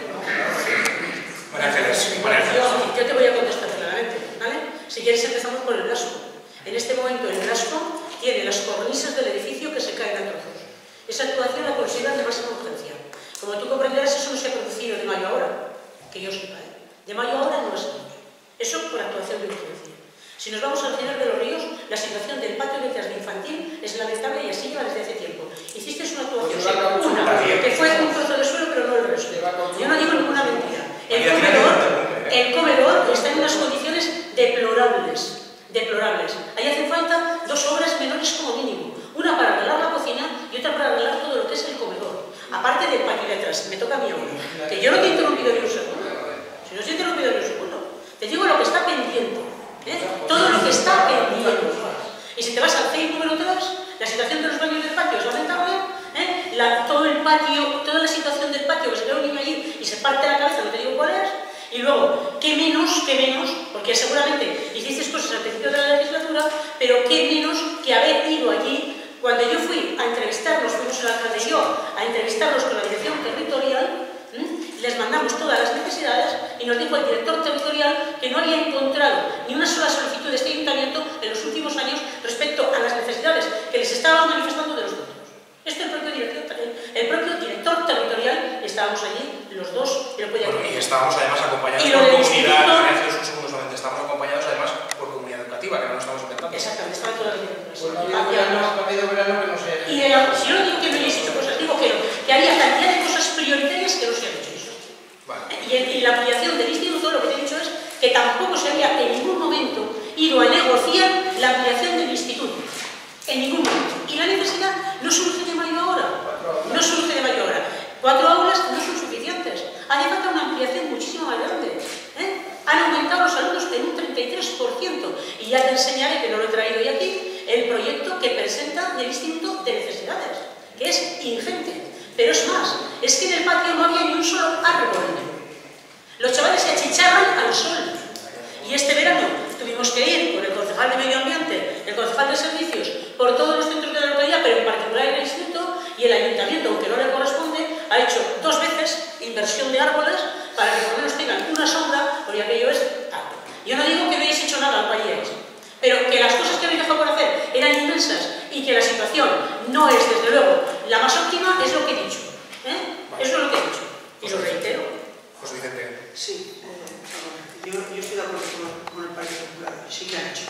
María Ángeles, María Ángeles. yo, yo te voy a contestar claramente, ¿vale? Si quieres empezamos por el Blasco. En este momento el Blasco tiene las cornisas del edificio que se caen a trozos. Esa actuación la consideran de máxima urgencia. Como tú comprenderás, eso no se ha producido de mayo a ahora, que yo sepa, ¿eh? De mayo a ahora no lo sabemos. Eso por actuación de urgencia. Si nos vamos al Giner de los Ríos, la situación del patio de jardín infantil es lamentable y así lleva desde hace tiempo. Hiciste una actuación, pues una, que fue un trozo de suelo, pero no el resto. Yo no digo ninguna mentira. El comedor, el comedor está en unas condiciones deplorables. Deplorables. Ahí hacen falta dos obras menores como mínimo. Una para arreglar la cocina y otra para arreglar todo lo que es el comedor. Aparte del patio de atrás, me toca a mí ahora. Que yo no te he interrumpido ni un segundo. Si no te he interrumpido ni un segundo. Te digo lo que está pendiente. ¿eh? Todo lo que está pendiente. Y si te vas al Facebook número tres, la situación de los baños del patio es lamentable. ¿eh? La, todo el patio, toda la situación del patio que se queda un niño allí y se parte la cabeza, no te digo cuál es. Y luego, ¿qué menos, qué menos? Porque seguramente hiciste cosas al principio de la legislatura, pero ¿qué menos que haber ido allí? Cuando yo fui a entrevistarlos, fuimos el alcalde y yo, a entrevistarlos con la dirección territorial, ¿m? les mandamos todas las necesidades y nos dijo el director territorial que no había encontrado ni una sola solicitud de este ayuntamiento en los últimos años respecto a las necesidades que les estábamos manifestando de los centros. Esto el propio, director, el propio director territorial, estábamos allí los dos, y lo podía Bueno, y estábamos además acompañados y por lo comunidad, instituto... un segundo solamente, estamos acompañados además por comunidad educativa, que no nos estamos inventando. Exactamente, estaba toda la Pues no ha habido verano, no ha habido verano que no se haya hecho. Y el, si yo no digo que no hayáis hecho cosas, digo que, que había cantidad de cosas prioritarias que no se han hecho eso. Vale. Y, en, y la ampliación del instituto, lo que te he dicho es que tampoco se había en ningún momento ido a negociar la ampliación del instituto. En ningún momento. Y la necesidad no surge de mayo ahora. No surge de mayo ahora. Cuatro aulas no son suficientes. Hace falta una ampliación muchísimo más grande. ¿eh? Han aumentado los alumnos en un treinta y tres por ciento. Y ya te enseñaré, que no lo he traído hoy aquí, el proyecto que presenta el Instituto de Necesidades, que es ingente. Pero es más, es que en el patio no había ni un solo árbol. Los chavales se achicharran al sol. Y este verano tuvimos que ir con el concejal de Medio Ambiente, el concejal de Servicios, por todos los centros de la localidad, pero en particular el instituto, y el ayuntamiento, aunque no le corresponde, ha hecho dos veces inversión de árboles para que por lo menos tengan una sombra, porque aquello es tal. Yo no digo que no hayáis hecho nada al país, pero que las cosas que habéis dejado por hacer eran inmensas y que la situación no es, desde luego, la más óptima, es lo que he dicho. ¿eh? Eso es lo que he dicho. Y lo reitero. José Vicente. Sí, eh, yo, yo estoy de acuerdo con, con el Partido Popular, sí que han hecho.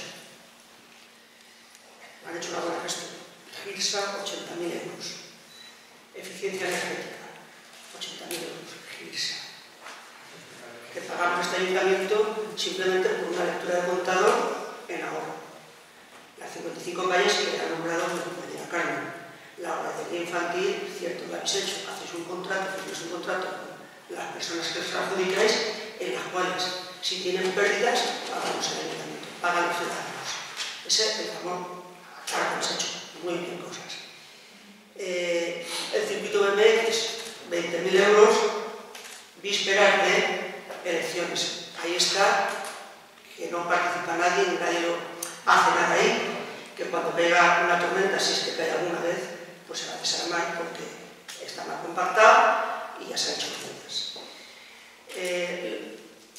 Han hecho una buena gestión. GIRSA, ochenta mil euros. Eficiencia energética, ochenta mil euros. GIRSA. Que pagamos este ayuntamiento simplemente por una lectura de contador en ahorro. Las cincuenta y cinco calles que ha nombrado mi compañera Carmen. La guardería infantil, cierto, lo habéis hecho. Hacéis un contrato, hacéis un contrato con las personas que os adjudicáis, en las cuales, si tienen pérdidas, pagamos el ayuntamiento, pagan los ciudadanos. Ese es el amor. Ahora hemos hecho muy bien cosas. Eh, el circuito B M X, veinte mil euros, vísperas de elecciones. Ahí está, que no participa nadie, ni nadie lo hace nada ahí, que cuando pega una tormenta, si es que cae alguna vez, pues se va a desarmar porque está mal compactado y ya se han hecho cosas. Eh,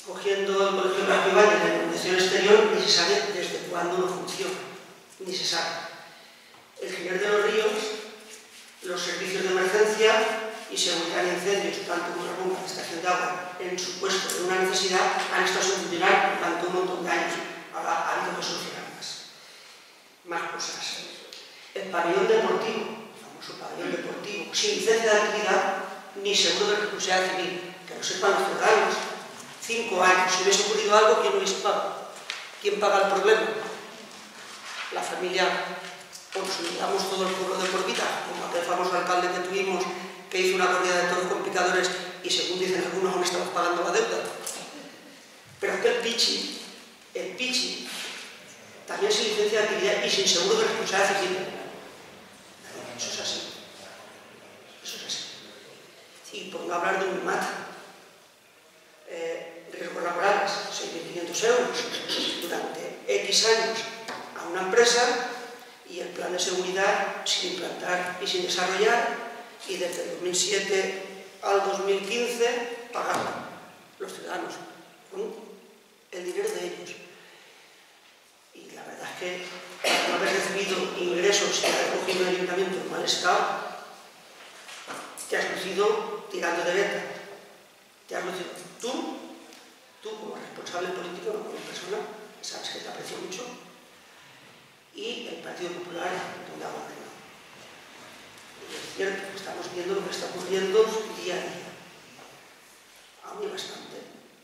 cogiendo el colegio de Valle de condición exterior, ni se sabe desde cuándo no funciona, ni se sabe. El Giner de los Ríos, los servicios de emergencia y seguridad de incendios, tanto como la bomba de estación de agua, en supuesto de una necesidad, han estado sin funcionar durante un montón de años. Ahora ha habido que solucionarlas. Más cosas. El pabellón deportivo, el famoso pabellón deportivo, sin licencia de actividad ni seguro de responsabilidad civil, que lo sepan los ciudadanos. Cinco años. Si hubiese ocurrido algo, ¿quién lo hubiese pagado? ¿Quién paga el problema? La familia. O nos olvidamos todo el pueblo de por vida, como aquel famoso alcalde que tuvimos, que hizo una corrida de toros con picadores y según dicen algunos aún estamos pagando la deuda. Pero que el pichi, el pichi, también sin licencia de actividad y sin seguro de responsabilidad civil. Eso es así. Eso es así. Y por no hablar de un mata. Eh, riesgos laborales, seis mil quinientos euros durante X años a una empresa y el plan de seguridad sin implantar y sin desarrollar, y desde el dos mil siete al dos mil quince pagarla los ciudadanos con el dinero de ellos. Y la verdad es que no haber recibido ingresos y haber cogido el ayuntamiento en mal estado, te has lucido tirando de beta. Te has lucido tú, tú como responsable político, no como persona, sabes que te aprecio mucho, y el Partido Popular donde ha gobernado. Y es cierto, estamos viendo lo que está ocurriendo día a día. A mí bastante.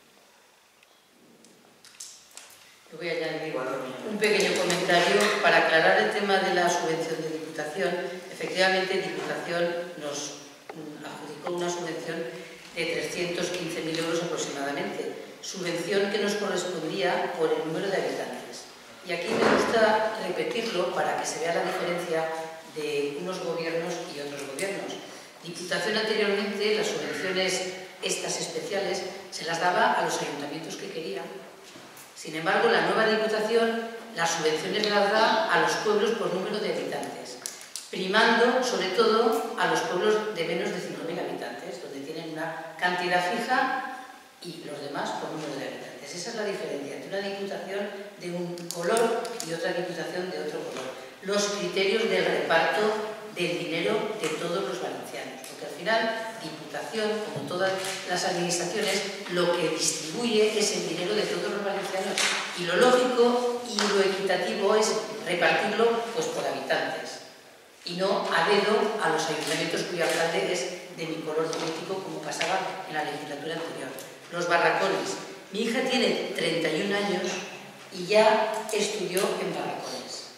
Yo voy a añadir un pequeño comentario para aclarar el tema de la subvención de Diputación. Efectivamente, Diputación nos adjudicó una subvención de trescientos quince mil euros aproximadamente, subvención que nos correspondía por el número de habitantes. Y aquí me gusta repetirlo para que se vea la diferencia de unos gobiernos y otros gobiernos. Diputación anteriormente, las subvenciones estas especiales se las daba a los ayuntamientos que quería. Sin embargo, la nueva Diputación las subvenciones las da a los pueblos por número de habitantes, primando sobre todo a los pueblos de menos de cinco mil habitantes, donde tienen una cantidad fija y los demás por número de habitantes. Esa es la diferencia entre una diputación de un color y otra diputación de otro color. Los criterios del reparto del dinero de todos los valencianos, porque al final Diputación, como todas las administraciones, lo que distribuye es el dinero de todos los valencianos, y lo lógico y lo equitativo es repartirlo pues por habitantes y no a dedo a los ayuntamientos cuyo alcalde es de mi color político, como pasaba en la legislatura anterior. Los barracones. Mi hija tiene treinta y un años y ya estudió en barracones.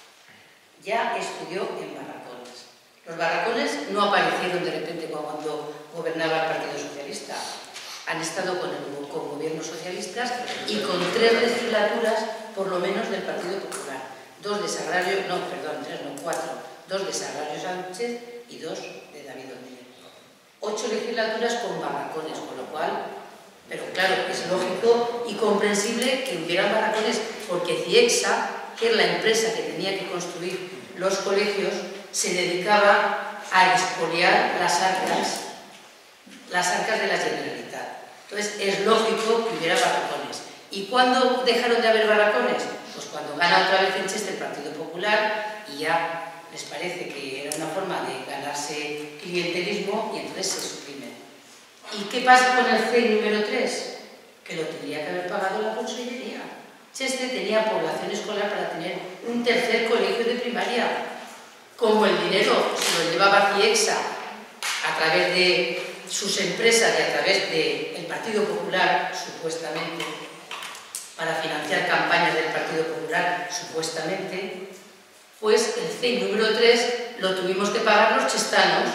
Ya estudió en barracones. Los barracones no aparecieron de repente cuando gobernaba el Partido Socialista. Han estado con, el, con gobiernos socialistas y con tres legislaturas, por lo menos, del Partido Popular. Dos de Sagrario, no, perdón, tres, no, cuatro. Dos de Sagrario Sánchez y dos de David Ondine. Ocho legislaturas con barracones, con lo cual... Pero claro, es lógico y comprensible que hubiera barracones, porque Ciegsa, que es la empresa que tenía que construir los colegios, se dedicaba a expoliar las arcas, las arcas de la Generalitat. Entonces, es lógico que hubiera barracones. ¿Y cuándo dejaron de haber barracones? Pues cuando gana otra vez en Cheste el Partido Popular y ya les parece que era una forma de ganarse clientelismo y entonces se suprimen. ¿Y qué pasa con el C número tres? Que lo tendría que haber pagado la Consellería. Cheste tenía población escolar para tener un tercer colegio de primaria. Como el dinero se lo llevaba Ciegsa a través de sus empresas y a través del Partido Popular, supuestamente, para financiar campañas del Partido Popular, supuestamente, pues el C número tres lo tuvimos que pagar los chestanos.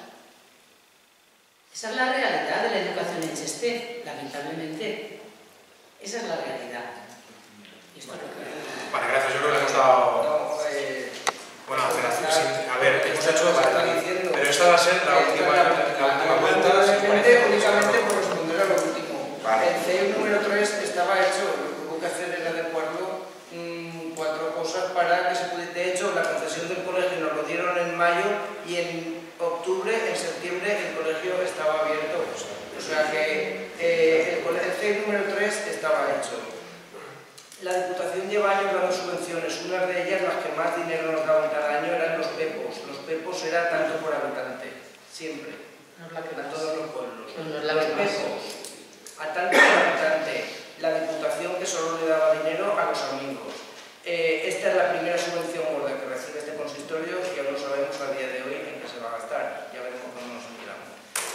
Esa es la realidad de la educación en Cheste, lamentablemente. Esa es la realidad. Y esto es lo que... Vale, gracias. Yo creo que le hemos dado... No, eh, bueno, gracias. Sí, a ver, hemos hecho... Vale, diciendo, pero esta va a ser la última, la, la última vuelta. Simplemente, únicamente por responder a lo último. Vale. El C número tres estaba hecho, lo que hubo que hacer era adecuarlo mmm, cuatro cosas para que se pudiera... De hecho, la concesión del colegio nos lo dieron en mayo y en octubre, en septiembre, el colegio estaba abierto. O sea que eh, el, el C número tres estaba hecho. La Diputación lleva años dando subvenciones, unas de ellas, las que más dinero nos daban cada año, eran los pepos. Los pepos era tanto por habitante, siempre, a todos los pueblos. Los pepos, a tanto por habitante. La Diputación que solo le daba dinero a los amigos. Eh, esta es la primera subvención gorda que recibe este consistorio y aún no sabemos a día de hoy en qué se va a gastar. Ya veremos cómo nos enteramos.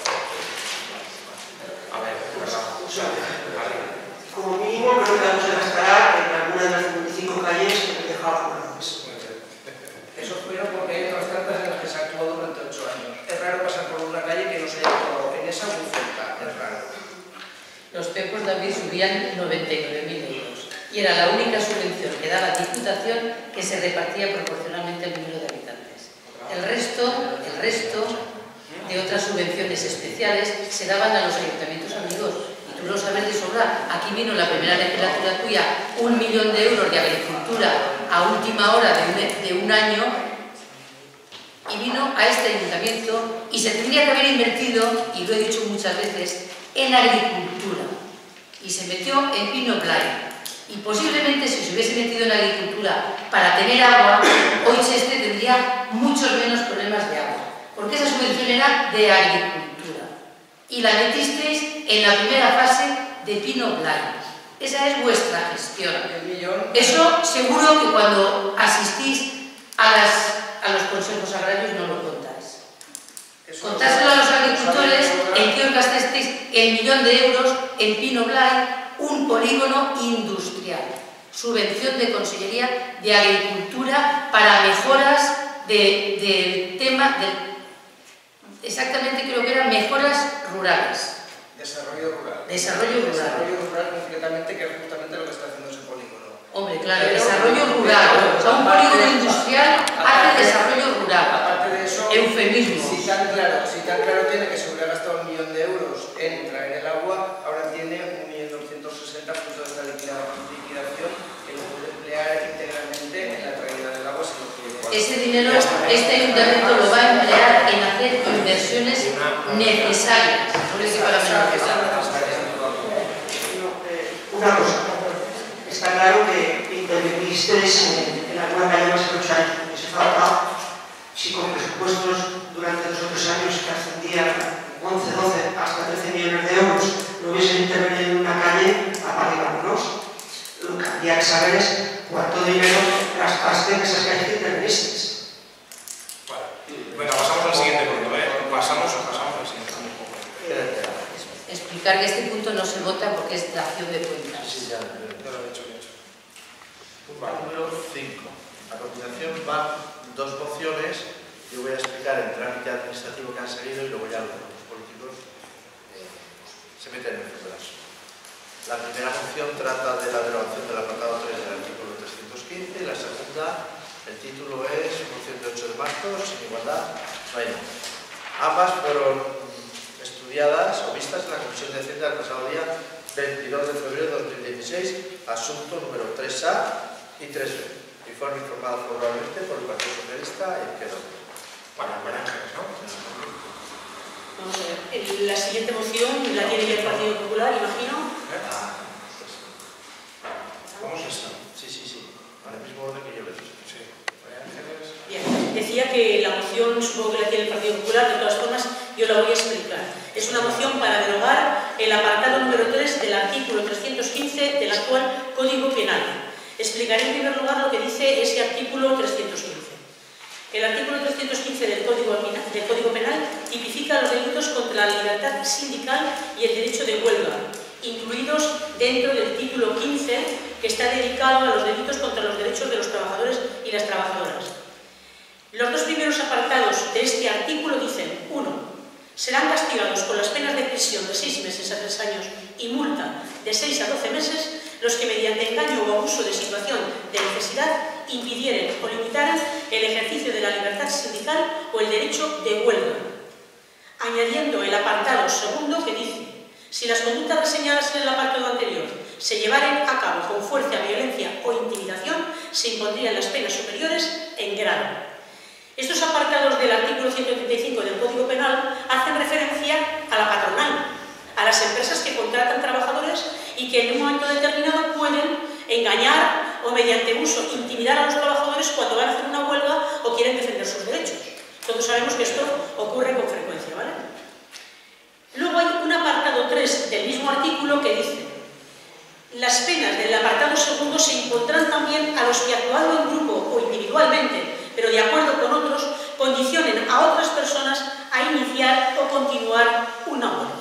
A ver, perdón. Como mínimo, creo que vamos a gastar en alguna de las cincuenta y cinco calles que me dejaba acordadas. Eso espero porque hay otras tantas en las que se ha actuado durante ocho años. Es raro pasar por una calle que no se haya actuado en esa muy cerca. Es raro. Los pepos David subían noventa y nueve mil euros y era la única subvención que daba la Diputación que se repartía proporcionalmente al número de habitantes. El resto, el resto de otras subvenciones especiales se daban a los ayuntamientos amigos. Y tú lo sabes de sobra. Aquí vino la primera legislatura tuya un millón de euros de agricultura a última hora de un, de un año y vino a este ayuntamiento y se tendría que haber invertido, y lo he dicho muchas veces, en agricultura. Y se metió en Pino Blay. Y posiblemente si se hubiese metido en agricultura para tener agua, hoy Cheste tendría muchos menos problemas de agua. Porque esa subvención era de agricultura. Y la metisteis en la primera fase de Pino Blay. Esa es vuestra gestión. Eso seguro que cuando asistís a, las, a los consejos agrarios no lo contáis. Contáselo a los agricultores en que os gastasteis el millón de euros en Pino Blay, un polígono industrial. Subvención de Consellería de Agricultura para mejoras del de tema, de, exactamente creo que eran mejoras rurales. Desarrollo rural. Desarrollo rural. Desarrollo rural concretamente, que es justamente lo que está haciendo ese polígono. Hombre, claro, pero, desarrollo rural. O sea, un polígono industrial hace desarrollo rural. Aparte de eso, eufemismo. Si tan claro, si tan claro tiene que se hubiera gastado un millón de euros en traer el agua, ahora tiene un millón doscientos sesenta fruto de esta liquidación que lo puede emplear integralmente en la traída del agua si lo quiere. Ese dinero, este ayuntamiento lo va a emplear en hacer inversiones necesarias. Por eso para Una cosa, está claro que intervinisteis en, en alguna calle más de ocho años, porque se falta, si con presupuestos durante los otros años que ascendían once, doce, hasta trece millones de euros, no hubiesen intervenido en una calle, apaguémonos. Lo que habría que saber es cuánto dinero gastaste en esas calles que intervinisteis. Vale. Bueno, pasamos al siguiente punto, ¿eh? Pasamos, pasamos al siguiente punto. Explicar que este punto no se vota porque es dación de cuentas. Sí, ya, Ya lo he hecho, lo he hecho. número cinco. A continuación van dos mociones. Yo voy a explicar el trámite administrativo que han seguido y luego ya los grupos políticos eh, se meten en el brazo. La primera moción trata de la derogación del apartado tres del artículo trescientos quince y la segunda, el título es moción de ocho de marzo, sin igualdad, no hay nada. Ambas fueron estudiadas o vistas en la Comisión de Hacienda el pasado día veintidós de febrero de dos mil dieciséis, asunto número tres A y tres B, y fueron informados favorablemente por el Partido Socialista y Izquierda Unida. Bueno, María Ángeles, ¿no? Vamos a ver, la siguiente moción la tiene ya el Partido Popular, imagino. ¿Eh? Ah, pues, ¿Cómo es esto? sí, sí, sí, al mismo orden que yo le he dicho. Sí. María Ángeles. Bien, decía que la moción, supongo que la tiene el Partido Popular, de todas formas yo la voy a explicar. Es una moción para derogar el apartado número tres del artículo trescientos quince del actual Código Penal. Explicaré en primer lugar lo que dice ese artículo trescientos quince. El artículo trescientos quince del Código, del Código Penal tipifica los delitos contra la libertad sindical y el derecho de huelga, incluidos dentro del título quince, que está dedicado a los delitos contra los derechos de los trabajadores y las trabajadoras. Los dos primeros apartados de este artículo dicen: uno. Serán castigados con las penas de prisión de seis meses a tres años y multa de seis a doce meses los que mediante engaño o abuso de situación de necesidad impidieren o limitaran el ejercicio de la libertad sindical o el derecho de huelga. Añadiendo el apartado segundo que dice: si las conductas reseñadas en el apartado anterior se llevaren a cabo con fuerza, violencia o intimidación, se impondrían las penas superiores en grado. Estos apartados del artículo ciento treinta y cinco del Código Penal hacen referencia a la patronal, a las empresas que contratan trabajadores y que en un momento determinado pueden engañar o mediante uso intimidar a los trabajadores cuando van a hacer una huelga o quieren defender sus derechos. Todos sabemos que esto ocurre con frecuencia, ¿vale? Luego hay un apartado tres del mismo artículo que dice: las penas del apartado segundo se impondrán también a los que, actuando en grupo o individualmente, pero de acuerdo con otros, condicionen a otras personas a iniciar o continuar una huelga.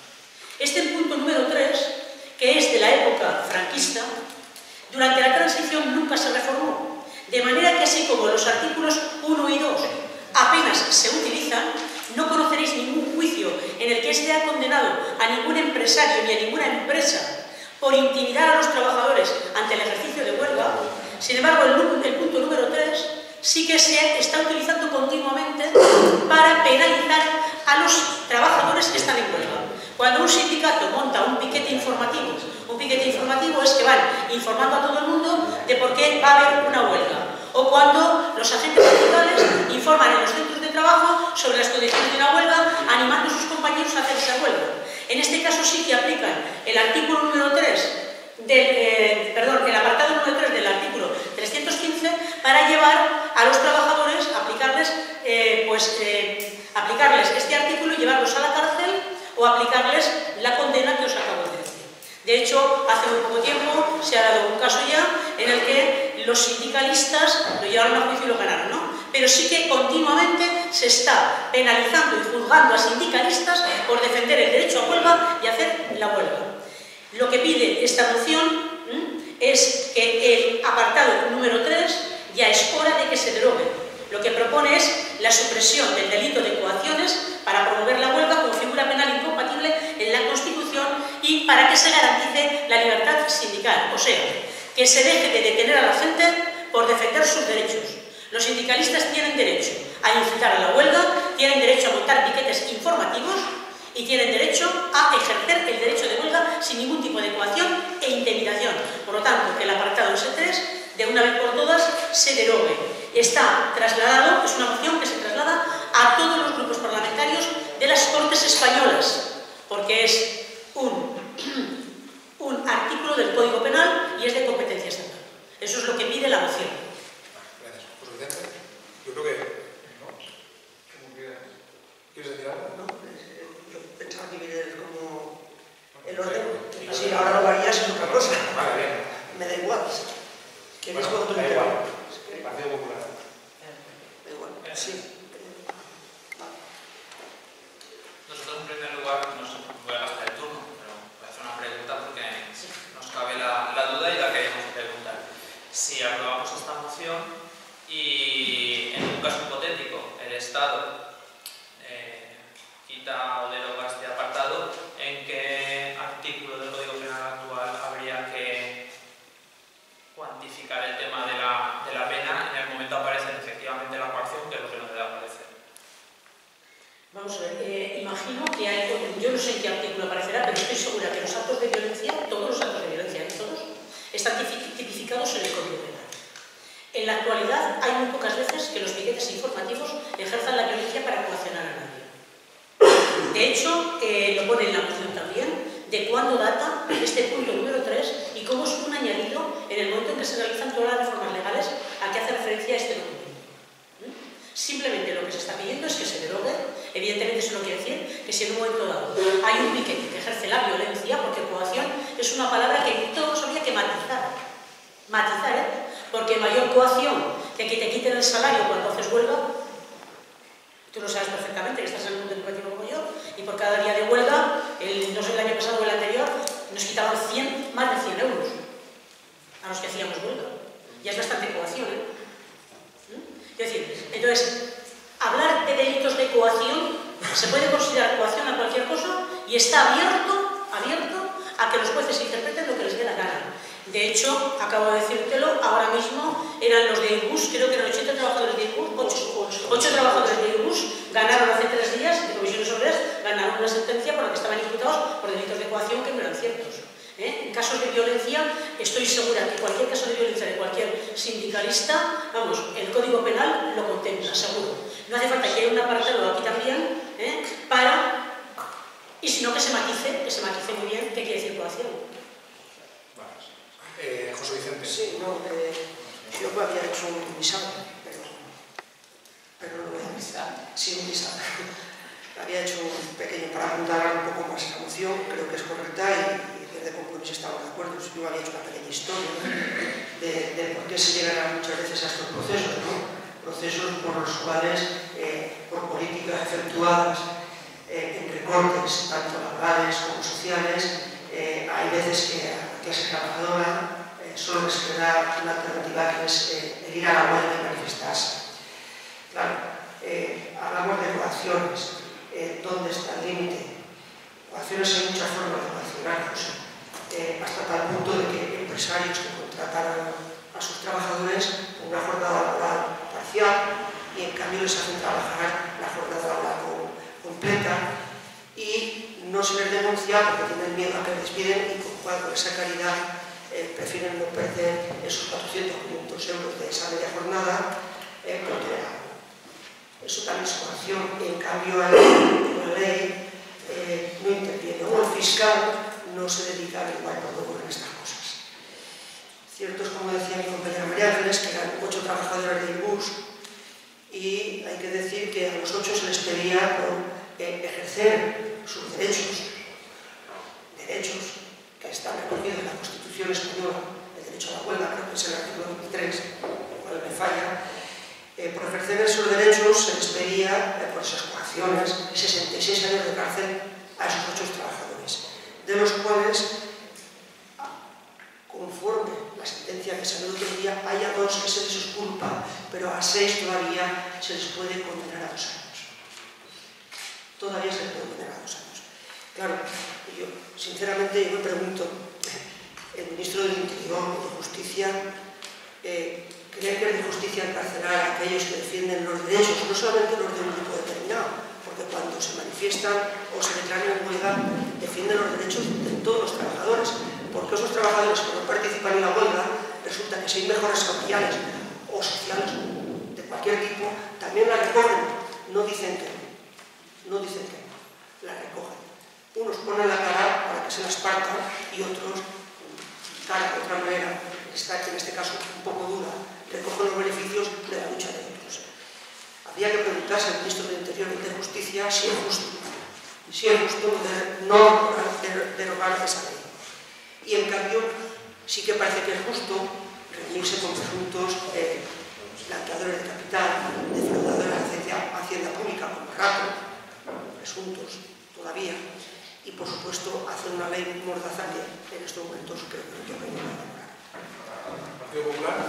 Este punto número tres, que es de la época franquista, durante la transición nunca se reformó, de manera que así como los artículos uno y dos apenas se utilizan, no conoceréis ningún juicio en el que se haya condenado a ningún empresario ni a ninguna empresa por intimidar a los trabajadores ante el ejercicio de huelga. Sin embargo, el, el punto número tres sí que se está utilizando continuamente para penalizar a los trabajadores que están en huelga. Cuando un sindicato monta un piquete informativo, un piquete informativo es que van informando a todo el mundo de por qué va a haber una huelga. O cuando los agentes sindicales informan en los centros de trabajo sobre las condiciones de una huelga, animando a sus compañeros a hacer esa huelga. En este caso sí que aplican el artículo número tres, del, eh, perdón, el apartado número tres del artículo trescientos quince para llevar a los trabajadores, aplicarles, eh, pues, eh, aplicarles este artículo y llevarlos a la cárcel o aplicarles la condena que os acabo de decir. De hecho, hace muy poco tiempo se ha dado un caso ya en el que los sindicalistas lo llevaron a juicio y lo ganaron, ¿no? Pero sí que continuamente se está penalizando y juzgando a sindicalistas por defender el derecho a huelga y hacer la huelga. Lo que pide esta moción ¿m? es que el apartado número tres ya es hora de que se derogue. Lo que propone es la supresión del delito de coacciones para promover la huelga como figura penal incompatible en la Constitución y para que se garantice la libertad sindical, o sea, que se deje de detener a la gente por defender sus derechos. Los sindicalistas tienen derecho a incitar a la huelga, tienen derecho a montar piquetes informativos y tienen derecho a ejercer el derecho de huelga sin ningún tipo de coacción e intimidación. Por lo tanto, que el apartado ese tres, de una vez por todas, se derogue. Está trasladado, es una moción que se traslada a todos los grupos parlamentarios de las Cortes Españolas, porque es un, un artículo del Código Penal y es de competencia estatal. Eso es lo que pide la moción. Gracias. José Vicente, yo creo que... ¿no? ¿Quieres decir algo? No, yo pensaba que iba como el orden. Así ahora lo varías en otra cosa. Vale, bien. Me da igual. ¿Quieres Bueno, cuando da me igual. El Partido Popular. Da igual. Sí. Nosotros, en primer lugar, nos voy a gastar el turno, pero voy a hacer una pregunta porque nos cabe la, la duda y la queremos preguntar. Si aprobamos esta moción y, en un caso hipotético, el Estado eh, quita o deroga este apartado, ¿en qué artículo del Código Penal actual habría que cuantificar el tema de la, de la pena? En el momento aparece efectivamente la coacción, que es lo que nos debe aparecer. Vamos a ver, eh, imagino que hay, yo no sé en qué artículo aparecerá, pero estoy segura que los actos de violencia, todos los actos de violencia, todos, están tipificados en el Código Penal. En la actualidad hay muy pocas veces que los piquetes informativos ejerzan la violencia para coaccionar a nadie. De hecho, eh, lo pone en la moción también, de cuándo data este punto número tres y cómo es un añadido en el momento en que se realizan todas las reformas legales a que hace referencia a este documento. Simplemente lo que se está pidiendo es que se derogue. Evidentemente eso no quiere decir que si en un momento dado hay un piquete que ejerce la violencia, porque coacción es una palabra que todos habría que matizar. Matizar, ¿eh? Porque mayor coacción que que te quiten el salario cuando haces huelga, tú lo sabes perfectamente, que estás en el mundo educativo como yo, y por cada día de huelga, el, no sé, el año pasado o el anterior, nos quitaban cien, más de cien euros a los que hacíamos huelga. Ya es bastante coacción, ¿eh? Es decir, entonces, hablar de delitos de coacción, se puede considerar coacción a cualquier cosa y está abierto, abierto a que los jueces interpreten lo que les dé la gana. De hecho, acabo de decírtelo, ahora mismo eran los de Airbus, creo que eran ochenta trabajadores de Airbus, ocho trabajadores de Airbus ganaron hace tres días, de comisiones obreras, ganaron una sentencia por la que estaban imputados por delitos de coacción que no eran ciertos. ¿Eh? En casos de violencia, estoy segura que cualquier caso de violencia de cualquier sindicalista, vamos, el Código Penal lo contempla, seguro. No hace falta que haya un apartado aquí también, ¿eh? para, y si no que se matice, que se matice muy bien qué quiere decir coacción. Vicente. Sí, no, eh, yo me había hecho un visado, pero, pero no lo voy a hacer. Sí, un visado. Había hecho un pequeño para apuntar un poco más esa moción, creo que es correcta y, y desde compromiso estamos de acuerdo. Yo había hecho una pequeña historia, ¿no? de, de por qué se llegan muchas veces a estos procesos, ¿no? Procesos por los cuales, eh, por políticas efectuadas eh, en recortes, tanto laborales como sociales, eh, hay veces que a la clase trabajadora eh, solo les queda una alternativa que es eh, el ir a la huelga y manifestarse. Claro, eh, hablamos de coacciones. Eh, ¿Dónde está el límite? Coacciones hay muchas formas de coaccionarlos, eh, hasta tal punto de que empresarios que contrataran a sus trabajadores con una jornada laboral parcial y en cambio les hacen trabajar la jornada laboral completa y no se les denuncia porque tienen miedo a que les despiden y con, con esa caridad eh, prefieren no perder esos cuatrocientos o quinientos euros de esa media jornada eh, pero tienen algo. Eso también es coacción y en cambio la ley, la ley eh, no interviene o el fiscal no se dedica a igual cuando ocurren estas cosas. Cierto es, como decía mi compañera María Ángeles, que eran ocho trabajadores del bus y hay que decir que a los ocho se les pedía por eh, ejercer sus derechos, derechos que están recogidos en la Constitución española, el derecho a la huelga, creo que es el artículo veintitrés, el cual me falla. Eh, por ejercer esos derechos se les pedía, eh, por esas coacciones, sesenta y seis años de cárcel a esos ocho trabajadores, de los cuales, conforme la sentencia que salió el otro día, hay a dos que se les exculpa, pero a seis todavía se les puede condenar a dos años. Todavía se les puede condenar a dos años. Claro, yo sinceramente yo me pregunto, el ministro del Interior y de Justicia, eh, ¿cree que es de justicia encarcelar a aquellos que defienden los derechos, no solamente los de un grupo determinado? Porque cuando se manifiestan o se declaran en huelga, defienden los derechos de todos los trabajadores. Porque esos trabajadores que no participan en la huelga, resulta que si hay mejoras salariales o sociales de cualquier tipo, también las recogen. No dicen que no. No dicen que no. Las recogen. Unos ponen la cara para que se las partan y otros, cara de otra manera, está en este caso un poco dura, recogen los beneficios de la lucha de otros. Habría que preguntarse al ministro del Interior y de Justicia si es justo, si es justo no derogar esa ley. Y en cambio, sí que parece que es justo reunirse con presuntos eh, blanqueadores de capital, defraudadores de la hacienda pública, como rato, presuntos todavía, y por supuesto hacer una ley mordaza que en estos momentos creo que no tiene que elaborar. ¿Partido Popular?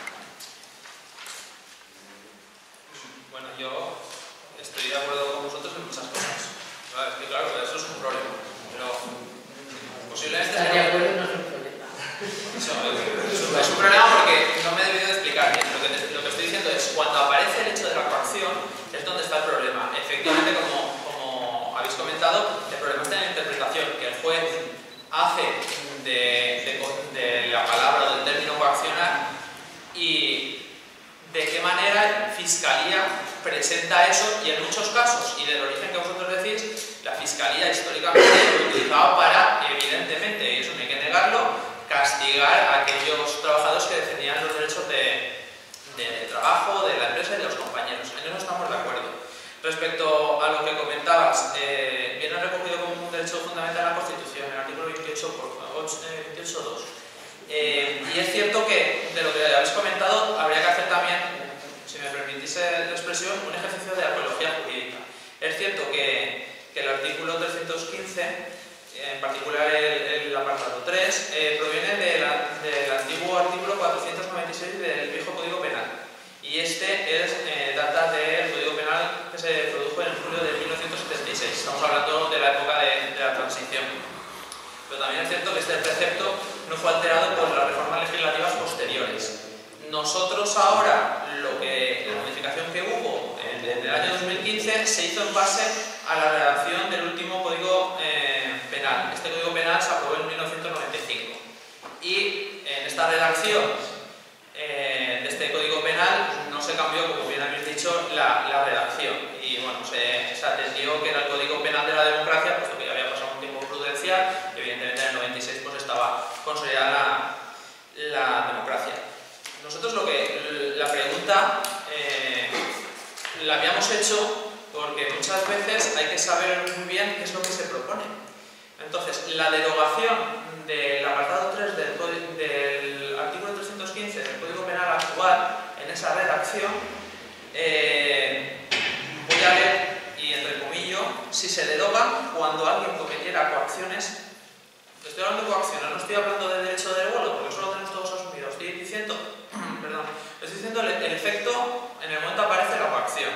Bueno, yo estoy de acuerdo con vosotros en muchas cosas. Es que claro, eso es un problema, pero posiblemente estar de acuerdo no es un problema. Eso, es un problema porque no me he debido de explicar bien. Lo que, te, lo que estoy diciendo es, cuando aparece el hecho de la coacción, es donde está el problema. Efectivamente, como, como habéis comentado, el problema está en la interpretación, que el juez hace de, de, de la palabra o del término coaccionar y de qué manera Fiscalía presenta eso, y en muchos casos, y del origen que vosotros decís, la Fiscalía históricamente lo utilizaba para, evidentemente, y eso no hay que negarlo, castigar a aquellos trabajadores que defendían los derechos de, de, de trabajo, de la empresa y de los compañeros. En eso estamos de acuerdo. Respecto a lo que comentabas, eh, viene recogido como un derecho fundamental en la Constitución, en el artículo veintiocho punto dos. Eh, y es cierto que, de lo que habéis comentado, habría que hacer también, si me permitís la expresión, un ejercicio de arqueología jurídica. Es cierto que, que el artículo trescientos quince, en particular el, el apartado tres, eh, proviene de la, del antiguo artículo cuatrocientos noventa y seis del viejo Código Penal. Y este es, eh, data del Código Penal que se produjo en julio de mil novecientos setenta y seis. Estamos hablando de la época de, de la transición. Pero también es cierto que este precepto no fue alterado por las reformas legislativas posteriores. Nosotros ahora, lo que, la modificación que hubo en el año dos mil quince se hizo en base a la redacción del último Código eh, Penal. Este Código Penal se aprobó en mil novecientos noventa y cinco. Y en esta redacción eh, de este Código Penal no se cambió, como bien habéis dicho, la, la redacción. Y bueno, se, se atendió que era el Código Penal de la democracia, puesto que ya había pasado un tiempo prudencial, y evidentemente en el noventa y seis pues estaba considerada la, la la habíamos hecho porque muchas veces hay que saber muy bien qué es lo que se propone. Entonces, la derogación del apartado tres del, del artículo trescientos quince del Código Penal actual, en esa redacción, eh, voy a leer, y entre comillas, si se deroga cuando alguien cometiera coacciones. Estoy hablando de coacciones, no estoy hablando de derecho de vuelo, porque eso lo tenemos todos asumido. Estoy diciendo, perdón, estoy diciendo el, el efecto en el momento aparece la coacción.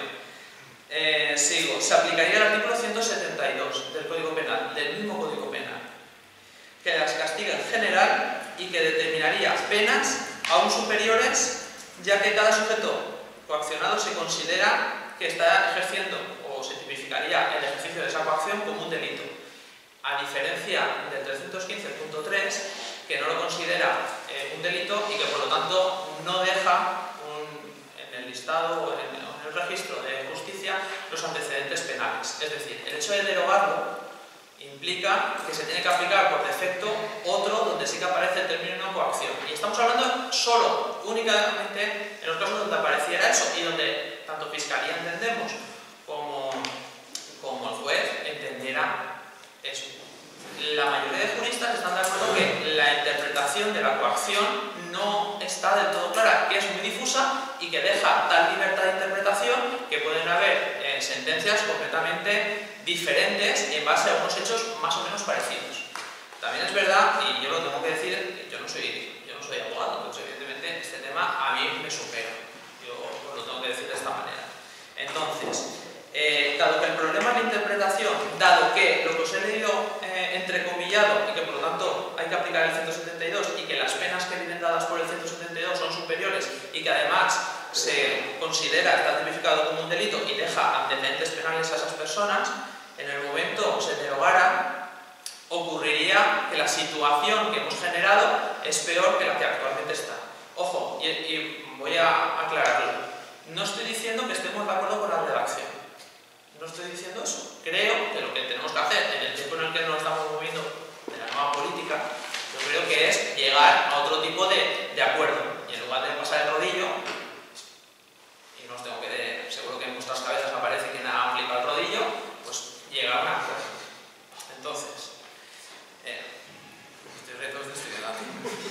Eh, sigo, se aplicaría el artículo ciento setenta y dos del Código Penal, del mismo Código Penal, que las castiga en general y que determinaría penas aún superiores, ya que cada sujeto coaccionado se considera que está ejerciendo o se tipificaría el ejercicio de esa coacción como un delito. A diferencia del trescientos quince punto tres, que no lo considera eh, un delito y que por lo tanto no deja un, en el listado o en, en el registro de justicia los antecedentes penales. Es decir, el hecho de derogarlo implica que se tiene que aplicar por defecto otro donde sí que aparece el término coacción. Y estamos hablando solo, únicamente en los casos donde apareciera eso y donde tanto Fiscalía entendemos como, como el juez entendiera eso. La mayoría de juristas están de acuerdo que la interpretación de la coacción no está del todo clara, que es muy difusa y que deja tal libertad de interpretación que pueden haber eh, sentencias completamente diferentes en base a unos hechos más o menos parecidos. También es verdad, y yo lo tengo que decir, yo no soy, yo no soy abogado, entonces evidentemente este tema a mí me supera. Yo lo tengo que decir de esta manera. Entonces, Eh, dado que el problema es la interpretación, dado que lo que os he leído eh, entrecomillado y que por lo tanto hay que aplicar el ciento setenta y dos y que las penas que vienen dadas por el ciento setenta y dos son superiores y que además se considera, está tipificado como un delito y deja antecedentes penales a esas personas, en el momento se derogara, ocurriría que la situación que hemos generado es peor que la que actualmente está. Ojo, y, y voy a aclararlo, no estoy diciendo que estemos de acuerdo con la redacción. No estoy diciendo eso. Creo que lo que tenemos que hacer en el tiempo en el que nos estamos moviendo de la nueva política, yo creo que es llegar a otro tipo de, de acuerdo. Y en lugar de pasar el rodillo, y no os tengo que de, seguro que en vuestras cabezas aparece quien ha aplicado el rodillo, pues llegar a un acuerdo. Entonces, eh, este reto es de estudiante.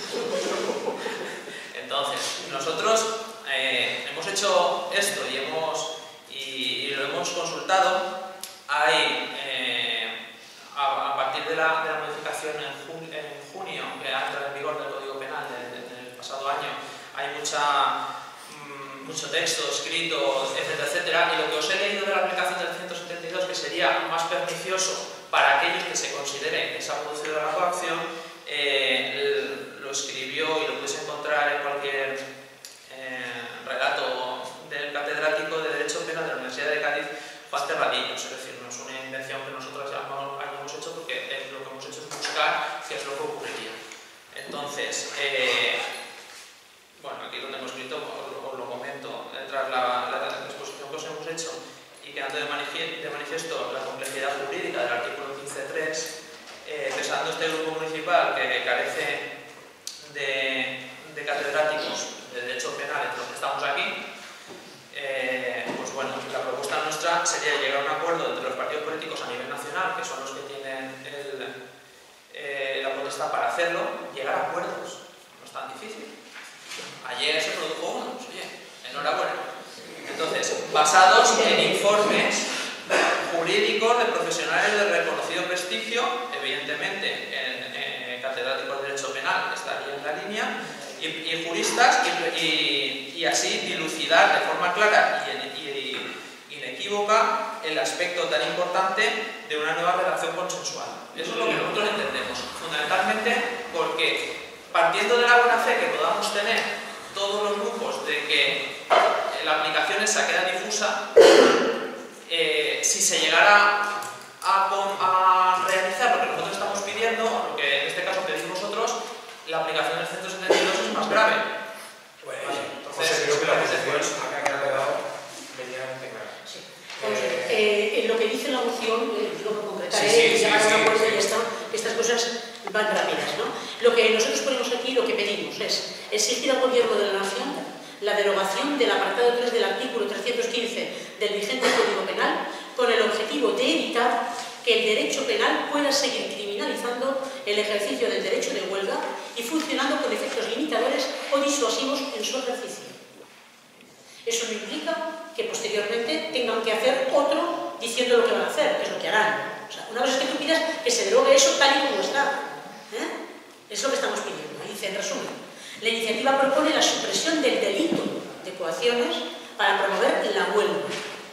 Entonces, nosotros eh, hemos hecho esto y hemos y lo hemos consultado. Hay, eh, a, a partir de la, de la modificación en, jun, en junio, que ha entrado en vigor del Código Penal del pasado año, hay mucha, mmm, mucho texto escrito, etcétera, etcétera, y lo que os he leído de la aplicación del ciento setenta y dos, que sería más pernicioso para aquellos que se consideren que se ha producido la coacción, eh, lo escribió y lo podéis encontrar en cualquier eh, relato del catedrático de Derecho Penal de la Universidad de Cádiz, Juan Terradillos. Es decir, no es una invención que nosotros hayamos hecho, porque es lo que hemos hecho es buscar qué es lo que ocurriría. Entonces, eh, bueno, aquí donde hemos escrito os, os lo comento, tras la, la, la exposición que os hemos hecho y quedando de, manifie, de manifiesto la complejidad jurídica del artículo quince punto tres, eh, pensando este grupo municipal que carece de, de catedráticos de Derecho Penal entre los que estamos aquí, Eh, pues bueno, la propuesta nuestra sería llegar a un acuerdo entre los partidos políticos a nivel nacional, que son los que tienen el, eh, la potestad para hacerlo, llegar a acuerdos. No es tan difícil. Ayer se produjo uno, pues oye, enhorabuena. Entonces, basados en informes jurídicos de profesionales de reconocido prestigio, evidentemente en, en catedráticos de Derecho Penal, que estaría en la línea, y, y juristas, y, y, y así dilucidar de forma clara y, y, y inequívoca el aspecto tan importante de una nueva redacción consensual. Eso es lo que nosotros entendemos, fundamentalmente porque, partiendo de la buena fe que podamos tener todos los grupos de que la aplicación esa queda difusa, eh, si se llegara a, a realizar lo que nosotros estamos pidiendo, o lo que en este caso pedís vosotros, la aplicación del ciento setenta y dos es más grave. Bueno, vale, entonces, José, creo que la posición acá que ha quedado medianamente clara. Sí. Eh, eh, en lo que dice la moción, eh, digo que concretaré, sí, sí, y llegar a sí, un acuerdo sí. y ya está, estas cosas van rápidas, ¿no? Lo que nosotros ponemos aquí, lo que pedimos es exigir al Gobierno de la Nación la derogación del apartado tres del artículo trescientos quince del vigente Código Penal con el objetivo de evitar que el derecho penal pueda seguir criminalizando el ejercicio del derecho de huelga y funcionando con efectos limitadores o disuasivos en su ejercicio. Eso no implica que posteriormente tengan que hacer otro diciendo lo que van a hacer, que es lo que harán. O sea, una cosa es que tú pidas que se derogue eso tal y como está. ¿Eh? Es lo que estamos pidiendo. Ahí dice, en resumen, la iniciativa propone la supresión del delito de coacciones para promover la huelga.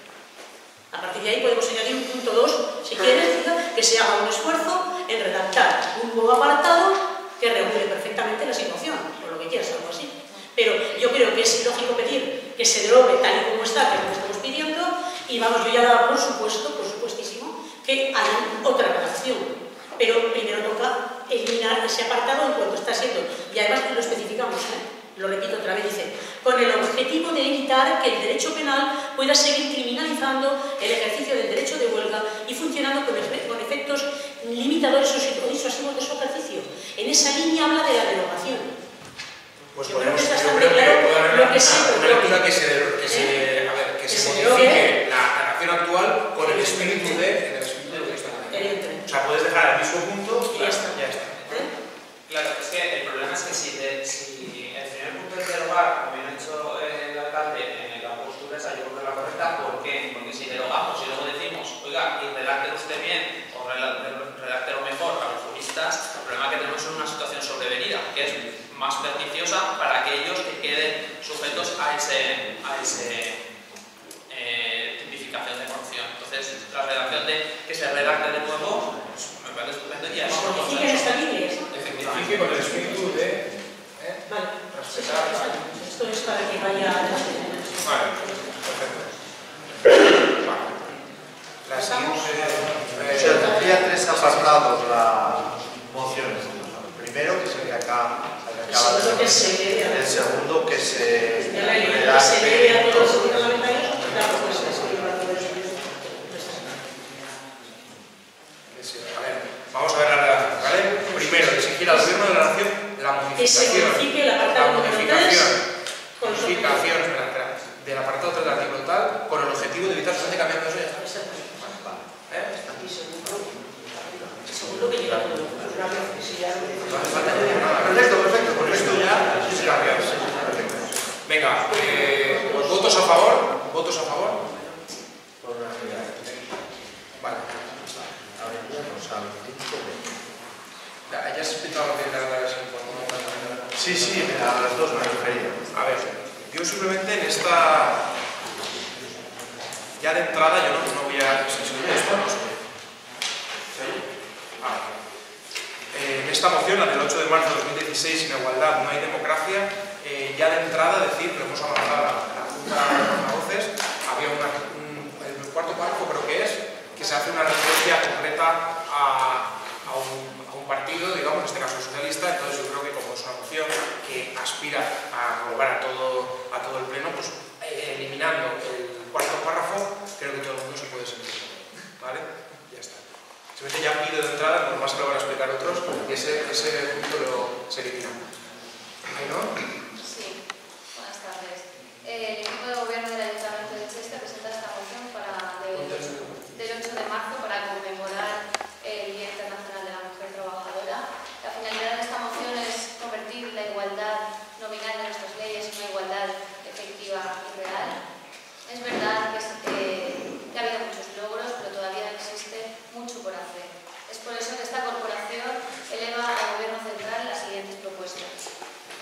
A partir de ahí podemos añadir un punto dos, si quieres, que se haga un esfuerzo en redactar un nuevo apartado que regule perfectamente la situación, o lo que quieras, algo así. Pero yo creo que es lógico pedir que se derogue tal y como está, que es lo que estamos pidiendo, y vamos, yo ya daba por supuesto, por supuestísimo, que hagan otra redacción. Pero primero toca eliminar ese apartado en cuanto está siendo, y además lo especificamos, ¿eh? Lo repito otra vez, dice, con el objetivo de evitar que el derecho penal pueda seguir criminalizando el ejercicio del derecho de huelga y funcionando con, efe con efectos limitadores o disuasivos de su ejercicio. En esa línea habla de la derogación. Pues yo podemos, creo que es yo bastante creo que claro puede haber lo una, que se una derogue. lectura que se, que se, ¿Eh? a ver, que que se, se modifique derogue la redacción actual con el espíritu de, en el espíritu de esta ley. O sea, puedes dejar el mismo punto y ya está. Ya está. ¿Eh? Claro, es que el problema es que si, de, si el primer punto es derogar, como bien ha hecho el alcalde, en la postura esa yo creo que es la correcta, ¿por qué? Porque si derogamos y luego decimos, oiga, y redacte usted bien, o redacte lo mejor a los juristas, el problema que tenemos es una situación sobrevenida, que es más perniciosa para aquellos que queden sujetos a ese, a ese eh, tipificación de corrupción. Entonces, la redacción de que se redacte de nuevo, pues, me parece estupendo y además por Modifiquen esta línea, ¿no? Efectivamente, con el espíritu de ¿eh? Vale. respetar. Esto es para que vaya adelante. Vale, perfecto. Vale. La siguiente. O sea, tendría tres apartados la moción. Primero, que es el que acá El segundo que se debe a el segundo que se en realidad que se debe a todos los redacte. parlamentarios, claro, pues es que va a todo eso. A ver, vamos a ver la redacción, ¿vale? Primero, exigir al Gobierno de la Nación la Que se modificación. modifique el La apartado número modificación. tres con los Modificación, espera, espera, del apartado tres del artículo tal, con el objetivo de evitar solamente cambiando eso ya está. Exactamente. ¿Eh? Y segundo, segundo que llega todo. No hace falta añadir nada. Perfecto, perfecto, con esto ya Sí, cambiamos. Perfecto. Venga, eh, ¿votos a favor? ¿Votos a favor? Vale. Ya, ya has explicado lo que era la versión. Sí, sí, a las dos me refería. A ver, yo simplemente en esta... Ya de entrada yo no, no voy a... Si se oye esto, no se oye. ¿Se oye? Ah. Eh, en esta moción, la del ocho de marzo de dos mil dieciséis, sin igualdad no hay democracia, eh, ya de entrada decir, que hemos avanzado la, la Junta de Portavoces, había una, un, el cuarto párrafo creo que es, que se hace una referencia concreta a, a, un, a un partido, digamos, en este caso socialista. Entonces yo creo que como es una moción que aspira a englobar a todo, a todo el pleno, pues eh, eliminando el cuarto párrafo, creo que todo el mundo se puede sentir, ¿vale? Ya está. Simplemente ya pido de entrada, como más que lo van a explicar otros, y ese, ese punto lo, se elimina. ¿Ahí no? Sí, buenas tardes. Eh, el equipo de gobierno del Ayuntamiento de Cheste presenta esta moción para del, del ocho de marzo para conmemorar el Día Internacional de la Mujer Trabajadora. La finalidad de esta moción es convertir la igualdad nominal de nuestras leyes en una igualdad efectiva y real. Es verdad que, eh, que ha habido muchos logros, pero todavía existe mucho por hacer. Es por eso que esta corporación eleva al Gobierno Central las siguientes propuestas.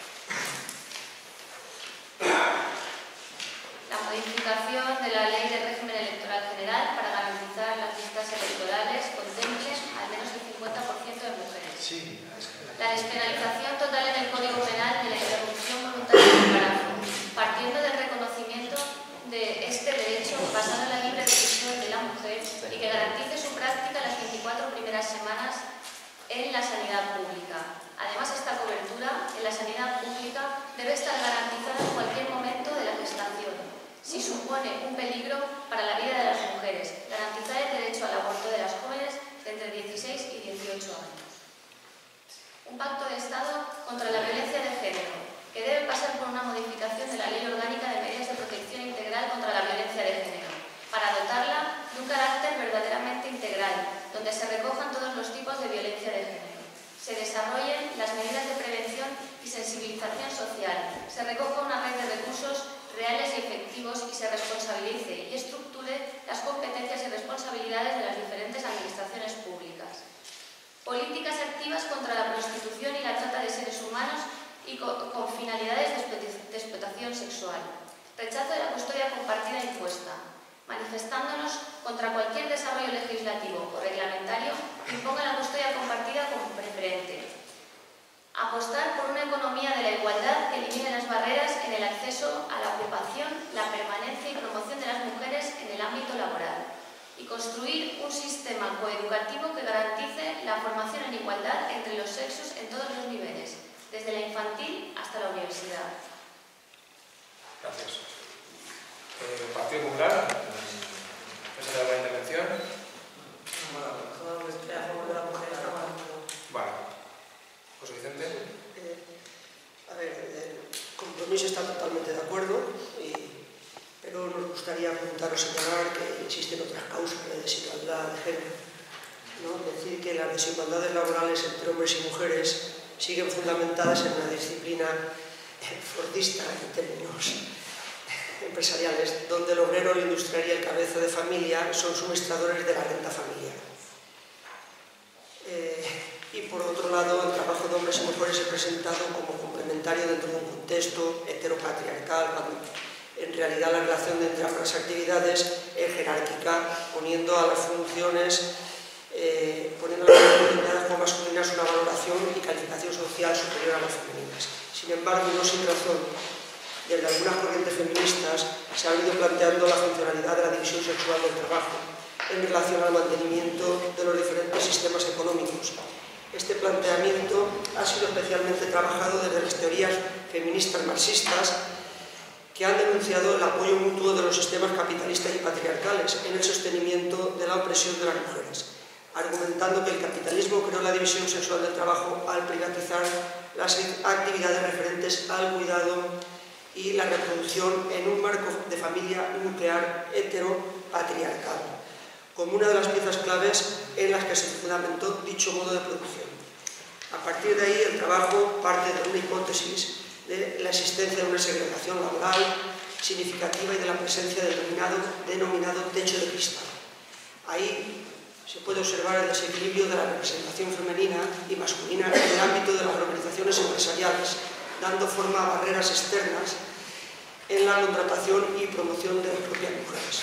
La modificación de la Ley de Régimen Electoral General para garantizar las listas electorales contemplen al menos el cincuenta por ciento de mujeres. Sí. La despenalización total en el Código Penal de la interrupción voluntaria del embarazo, partiendo del reconocimiento de este derecho basado en la libre decisión de la mujer y que garantice su práctica las veinticuatro primeras semanas en la sanidad pública. Además, esta cobertura en la sanidad pública debe estar garantizada en cualquier momento de la gestación, si supone un peligro para la vida de las mujeres. Garantizar el derecho al aborto de las jóvenes de entre dieciséis y dieciocho años. Un pacto de Estado contra la violencia de género, que que debe pasar por una modificación de la Ley Orgánica de Medidas de Protección Integral contra la Violencia de Género, para dotarla de un carácter verdaderamente integral, donde se recojan todos los tipos de violencia de género, se desarrollen las medidas de prevención y sensibilización social, se recoja una red de recursos reales y efectivos y se responsabilice y estructure las competencias y responsabilidades de las diferentes administraciones públicas. Políticas activas contra la prostitución y la trata de seres humanos y con, con finalidades de explotación sexual. Rechazo de la custodia compartida impuesta, manifestándonos contra cualquier desarrollo legislativo o reglamentario que imponga la custodia compartida como preferente. Apostar por una economía de la igualdad que elimine las barreras en el acceso a la ocupación, la permanencia y promoción de las mujeres en el ámbito laboral. Y construir un sistema coeducativo que garantice la formación en igualdad entre los sexos en todos los niveles, desde la infantil hasta la universidad. Gracias. Eh, Partido Popular, presenta la intervención. Bueno, estoy a favor de la mujer. Vale. José Vicente. Eh, a ver, el compromiso está totalmente de acuerdo, y, pero nos gustaría apuntar o señalar que existen otras causas de desigualdad de género, ¿no? Es decir, que las desigualdades laborales entre hombres y mujeres siguen fundamentadas en una disciplina fordista en términos empresariales, donde el obrero, el industrial y el cabeza de familia son suministradores de la renta familiar. Eh, y por otro lado, el trabajo de hombres y mujeres es presentado como complementario dentro de un contexto heteropatriarcal, cuando en realidad la relación entre ambas actividades es jerárquica, poniendo a las funciones eh, poniendo a las funciones como masculinas una valoración y calificación social superior a las femeninas. Sin embargo, y no sin razón, desde algunas corrientes feministas se ha venido planteando la funcionalidad de la división sexual del trabajo en relación al mantenimiento de los diferentes sistemas económicos. Este planteamiento ha sido especialmente trabajado desde las teorías feministas marxistas, que han denunciado el apoyo mutuo de los sistemas capitalistas y patriarcales en el sostenimiento de la opresión de las mujeres, argumentando que el capitalismo creó la división sexual del trabajo al privatizar las actividades referentes al cuidado y la reproducción en un marco de familia nuclear heteropatriarcal, como una de las piezas claves en las que se fundamentó dicho modo de producción. A partir de ahí, el trabajo parte de una hipótesis de la existencia de una segregación laboral significativa y de la presencia del denominado, denominado techo de cristal. Ahí se puede observar el desequilibrio de la representación femenina y masculina en el ámbito de las organizaciones empresariales, dando forma a barreras externas en la contratación y promoción de las propias mujeres,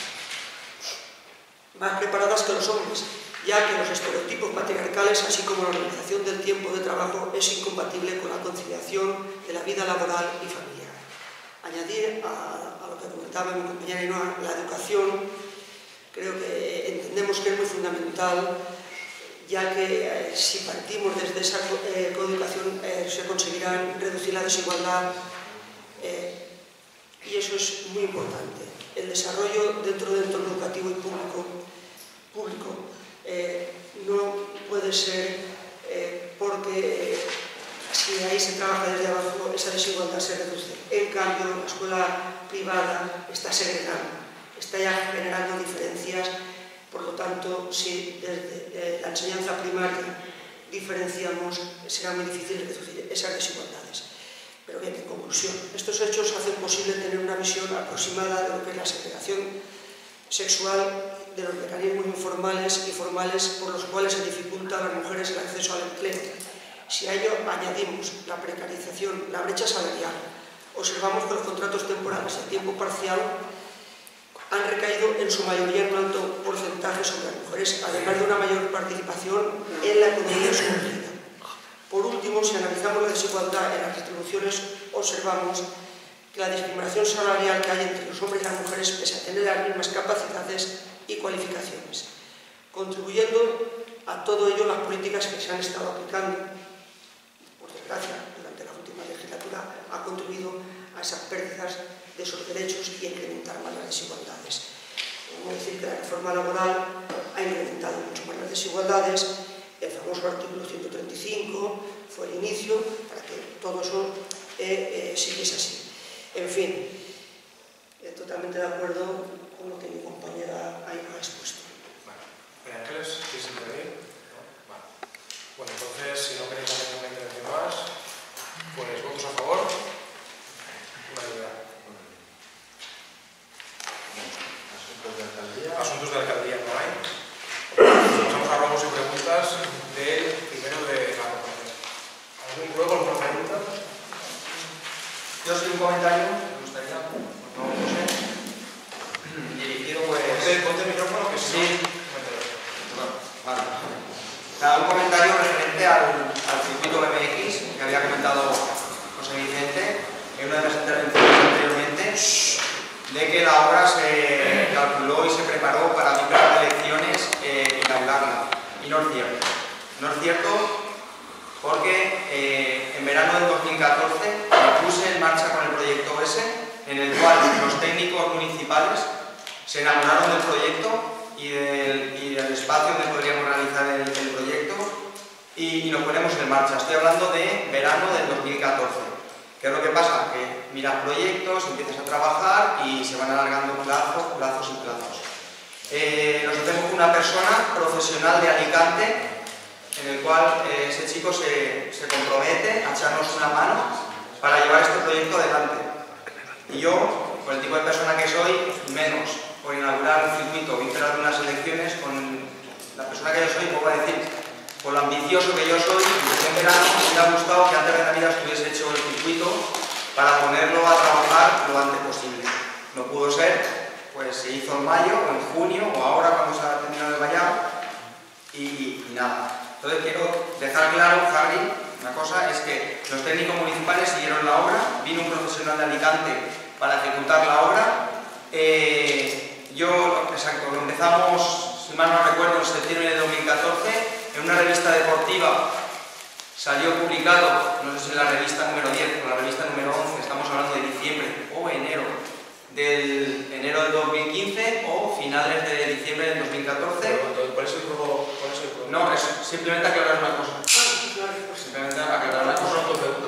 más preparadas que los hombres, ya que los estereotipos patriarcales, así como la organización del tiempo de trabajo, es incompatible con la conciliación de la vida laboral y familiar. Añadir a, a lo que comentaba mi compañera Ainhoa, la educación, creo que entendemos que es muy fundamental, ya que eh, si partimos desde esa eh, coeducación eh, se conseguirá reducir la desigualdad, eh, y eso es muy importante. El desarrollo dentro del entorno educativo y público, público eh, no puede ser eh, porque eh, si ahí se trabaja desde abajo, esa desigualdad se reduce. En cambio, la escuela privada está segregando, está ya generando diferencias. Por lo tanto, si desde eh, la enseñanza primaria diferenciamos, será muy difícil reducir esas desigualdades. Pero bien, en conclusión, estos hechos hacen posible tener una visión aproximada de lo que es la segregación sexual, de los mecanismos informales y formales por los cuales se dificulta a las mujeres el acceso al empleo. Si a ello añadimos la precarización, la brecha salarial, observamos que los contratos temporales de tiempo parcial han recaído en su mayoría en un alto porcentaje sobre las mujeres, además de una mayor participación en la economía sumergida. Por último, si analizamos la desigualdad en las retribuciones, observamos que la discriminación salarial que hay entre los hombres y las mujeres, pese a tener las mismas capacidades y cualificaciones, contribuyendo a todo ello las políticas que se han estado aplicando, por desgracia, durante la última legislatura, ha contribuido a esas pérdidas de esos derechos y a incrementar más las desigualdades. Podemos decir que la reforma laboral ha incrementado mucho más las desigualdades. El famoso artículo ciento treinta y cinco fue el inicio para que todo eso eh, eh, siguiese así. En fin, eh, totalmente de acuerdo con lo que mi compañera ha, ha expuesto. Vale. María Ángeles, ¿quieres intervenir? ¿No? Vale. Bueno, entonces, si no queréis hacer una intervención más, pues votos a favor. Unanimidad. Asuntos de alcaldía. Asuntos de alcaldía no hay. Pasamos a ruegos y preguntas del primero de la corporación. ¿Algún ruego, alguna pregunta? Yo soy un comentario, me gustaría, no, no sé, dirigido pues... Ponte, ponte el micrófono que sí. sí. No, vale. Nada, un comentario referente al, al circuito B M X que había comentado José Vicente en una de las intervenciones anteriormente, de que la obra se calculó y se preparó para mitad de elecciones eh, inaugurarla. Y no es cierto. No es cierto porque eh, en verano del dos mil catorce me puse en marcha con el proyecto ese, en el cual los técnicos municipales se enamoraron del proyecto y del, y del espacio donde podríamos realizar el, el proyecto y, y nos ponemos en marcha. Estoy hablando de verano del dos mil catorce. ¿Qué es lo que pasa? Que miras proyectos, empiezas a trabajar y se van alargando plazos, plazos y plazos. Eh, nos hacemos con una persona profesional de Alicante, en el cual eh, ese chico se, se compromete a echarnos una mano para llevar este proyecto adelante. Y yo, con el tipo de persona que soy, menos por inaugurar un circuito vísperas de unas elecciones, con la persona que yo soy, puedo decir, con lo ambicioso que yo soy, en verano me hubiera gustado que antes de Navidad estuviese hecho el circuito para ponerlo a trabajar lo antes posible. No pudo ser, pues se hizo en mayo o en junio o ahora cuando se ha terminado el vallado y, y nada. Entonces quiero dejar claro, Harry, una cosa, es que los técnicos municipales siguieron la obra, vino un profesional de Alicante para ejecutar la obra. Eh, yo, exacto, lo empezamos, si mal no recuerdo, en septiembre de dos mil catorce, en una revista deportiva salió publicado, no sé si en la revista número diez o la revista número once, estamos hablando de diciembre o enero del enero del dos mil quince o finales de diciembre del dos mil catorce. ¿Cuál es el juego? No, es simplemente aclarar una cosa. Simplemente aclarar una cosa.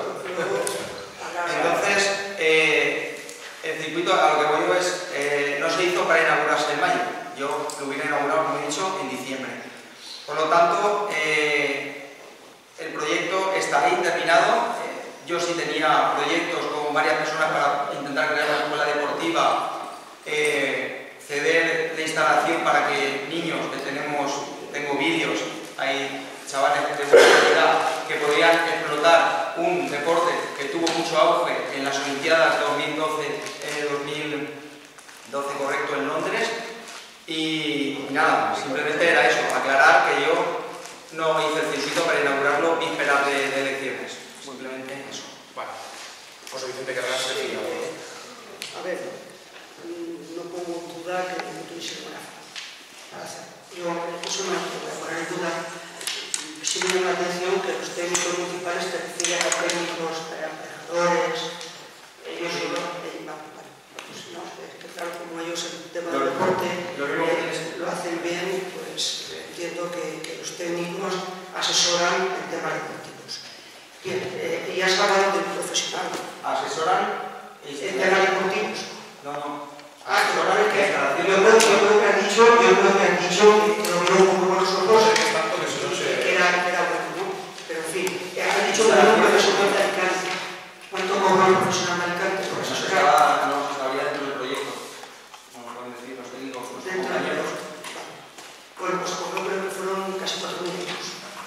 Entonces, eh, el circuito, a lo que voy yo es, eh, no se hizo para inaugurarse en mayo. Yo lo hubiera inaugurado, como he dicho, en diciembre. Por lo tanto, eh, el proyecto está ahí terminado. Eh, yo sí tenía proyectos con varias personas para intentar crear una escuela deportiva, eh, ceder la instalación para que niños que tenemos, tengo vídeos, hay chavales de buena edad que podrían explotar un deporte que tuvo mucho auge en las Olimpiadas dos mil doce, eh, dos mil doce correcto, en Londres. Y nada, simplemente era eso, aclarar que yo no hice el circuito para inaugurarlo vísperas de, de elecciones. Simplemente eso. Vale. José Vicente Carrasco. Sí, eh, a ver, no pongo en duda que no tuviese buena fe para hacerlo. Yo eso no lo voy a poner en duda. Sí me llama la atención que los técnicos municipales te refieren a técnicos, a empleadores, ellos solo, eh, no, vale, pues no, es que claro, como ellos el tema del deporte eh, lo hacen bien, pues entiendo que, que los técnicos asesoran en temas deportivos. Bien, eh, y has hablado del profesional. ¿Asesoran? ¿En temas deportivos? No, no. Ah, asesoran que yo creo que has dicho, yo creo que has dicho que lo veo con buenos ojos. Que era, que era bueno, ¿no? Pero en fin, has dicho que era un profesional de Alicante. ¿Cuánto cobra un profesional de Alicante por asesorar? No, estaría dentro del proyecto. Como pueden decir los técnicos, los compañeros. Bueno, pues por lo creo que fueron casi cuatro mil euros.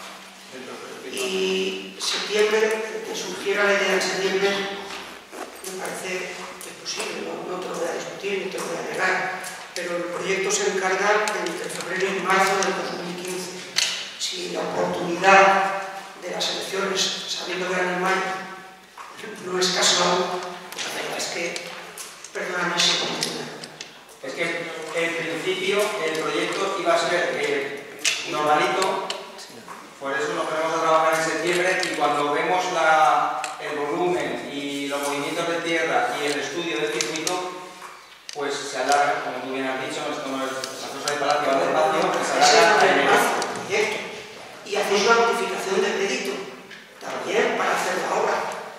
Y septiembre, te sugiera la idea en septiembre, me parece que es posible, no, no te lo voy a discutir ni te lo voy a negar, pero el proyecto se encarga entre febrero y marzo del dos mil quince. Si la oportunidad de las elecciones, sabiendo que eran en mayo, no es casual, es que, perdóname si continúa. Es que en principio el proyecto iba a ser eh, normalito, por eso nos ponemos a trabajar en septiembre y cuando vemos la, el volumen y los movimientos de tierra y el estudio del circuito, pues se alarga, como tú bien has dicho, esto no es la cosa de Palacio va despacio, se alarga a enero. Y hacéis una notificación de crédito también para hacer la obra. O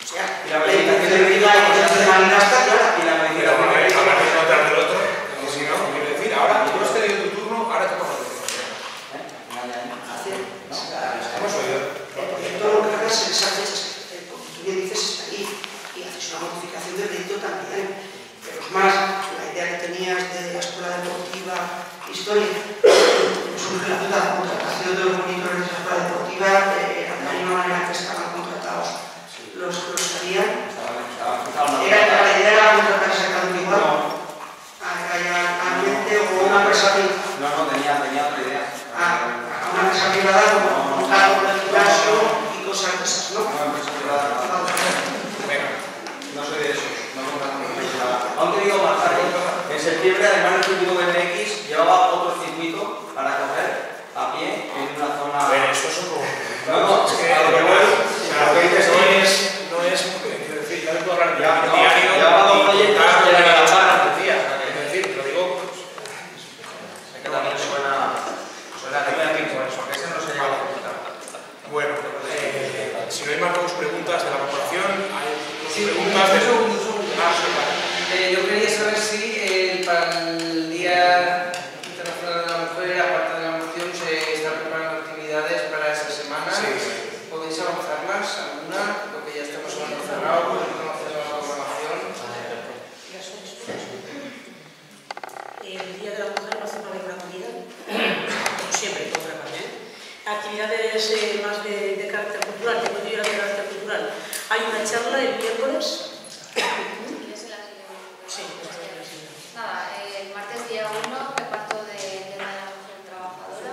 sea, Y la la verificación intención de vida y la formalidad está clara. Y la Pero verificación a ver, de hablar de contar del otro, que si no, quiero decir, ahora tú has tenido tu turno, ahora te toca el turno. Hacer, Hemos oído. todo lo que hagas en esas fechas, eh, como tú bien dices, está ahí. Y haces una modificación del proyecto también. Pero es más, la idea que tenías de la escuela deportiva, historia, surge la duda, la contratación de los monitores de la escuela deportiva, eh, de la misma manera que estaban contratados los que los harían. Era, la idea era contratar exactamente igual. A, a, a ambiente o una empresa privada. No, no, tenía, tenía otra idea. A, a una empresa privada como un contrato con el gimnasio y cosas de esas, ¿no? Una empresa privada. Venga. No soy de esos, no contrato con empresa privada. Aún te digo más, ¿vale? En septiembre, además del circuito B M X, llevaba otro circuito para correr a pie en una zona. A ver, eso es un poco. No, no, es que a lo de que verdad, voy, o sea, lo que dices no tú. es, no es, quiero decir, ya me puedo hablar de Ya, no, diario llevaba dos y proyectos contar de lo que la ha hecho Habana. durante el día, o sea, quiero decir, lo digo, pues, Es que también suena. Suena que me aquí por eso, que ese no se lleva a ejecutar. bueno, eh, si no hay más dos preguntas de la corporación, hay dos Sí, preguntas un de... segundo, un segundo. Ah, sí, vale. Eh, yo quería saber si eh, para el Día Internacional de la Mujer, aparte de la moción, se están preparando actividades para esta semana. Sí, sí. ¿Podéis avanzarlas alguna? Porque ya estamos en el cerrado, podemos conocer la programación. El Día de la Mujer va a hacer una vez una comida, como siempre, por otra parte. Actividades eh, más de, de carácter cultural, que yo de carácter cultural. Hay una charla el miércoles. ¿Quieres el asilo? Sí, Nada, eh, el martes día uno, reparto de Tema de la Mujer Trabajadora.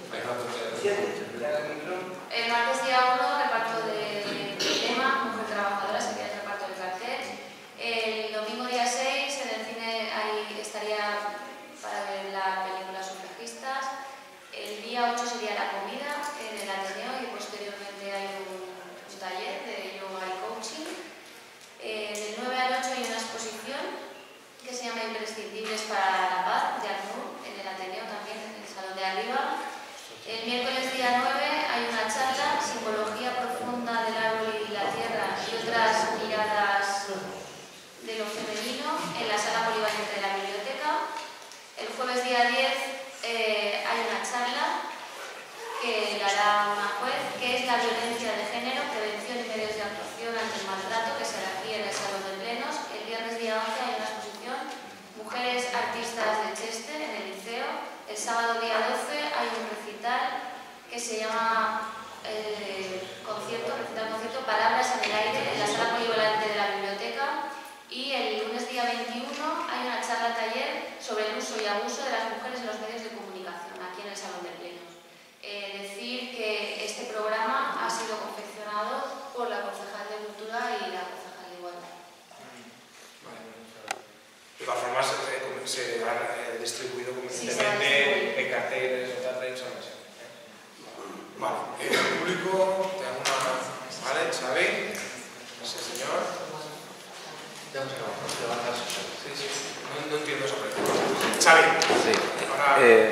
El martes día uno, reparto de Tema, Mujer Trabajadora, si quieres reparto el cartel. El domingo día seis, en el cine ahí estaría para ver la película Sufragistas. El día ocho sería la comida en el Ateneo y posteriormente hay un, un taller de yoga y coaching. Eh, del nueve al ocho hay una exposición que se llama Imprescindibles para la Paz, de Arnur, en el Ateneo también, en el salón de arriba. El miércoles día nueve hay una charla, Psicología profunda del árbol y la tierra y otras miradas de lo femenino, en la sala polivalente de la biblioteca. El jueves día diez eh, hay una charla que la hará una juez, que es la violencia de género, prevención y medios de actuación ante el maltrato, que será aquí en el salón de plenos. El viernes día once hay una exposición, Mujeres Artistas de Cheste, en el Liceo. El sábado día doce hay un recital que se llama eh, concierto, recital concierto, Palabras en el aire, en la sala polivalente de la biblioteca. Y el lunes día veintiuno hay una charla taller sobre el uso y abuso de las mujeres en los medios de comunicación, aquí en el salón de plenos. Eh, decir que este programa ha sido confeccionado por la concejal de Cultura y la concejal de Igualdad. De todas formas, se, se ha eh, distribuido convenientemente en carteles, en tal prensa, no sé. Vale, el público, te hago una... ¿Vale? ¿Sabe? Ese señor. Sí, sí. No, no entiendo esa pregunta. Xavi. Sí. Ahora... Eh,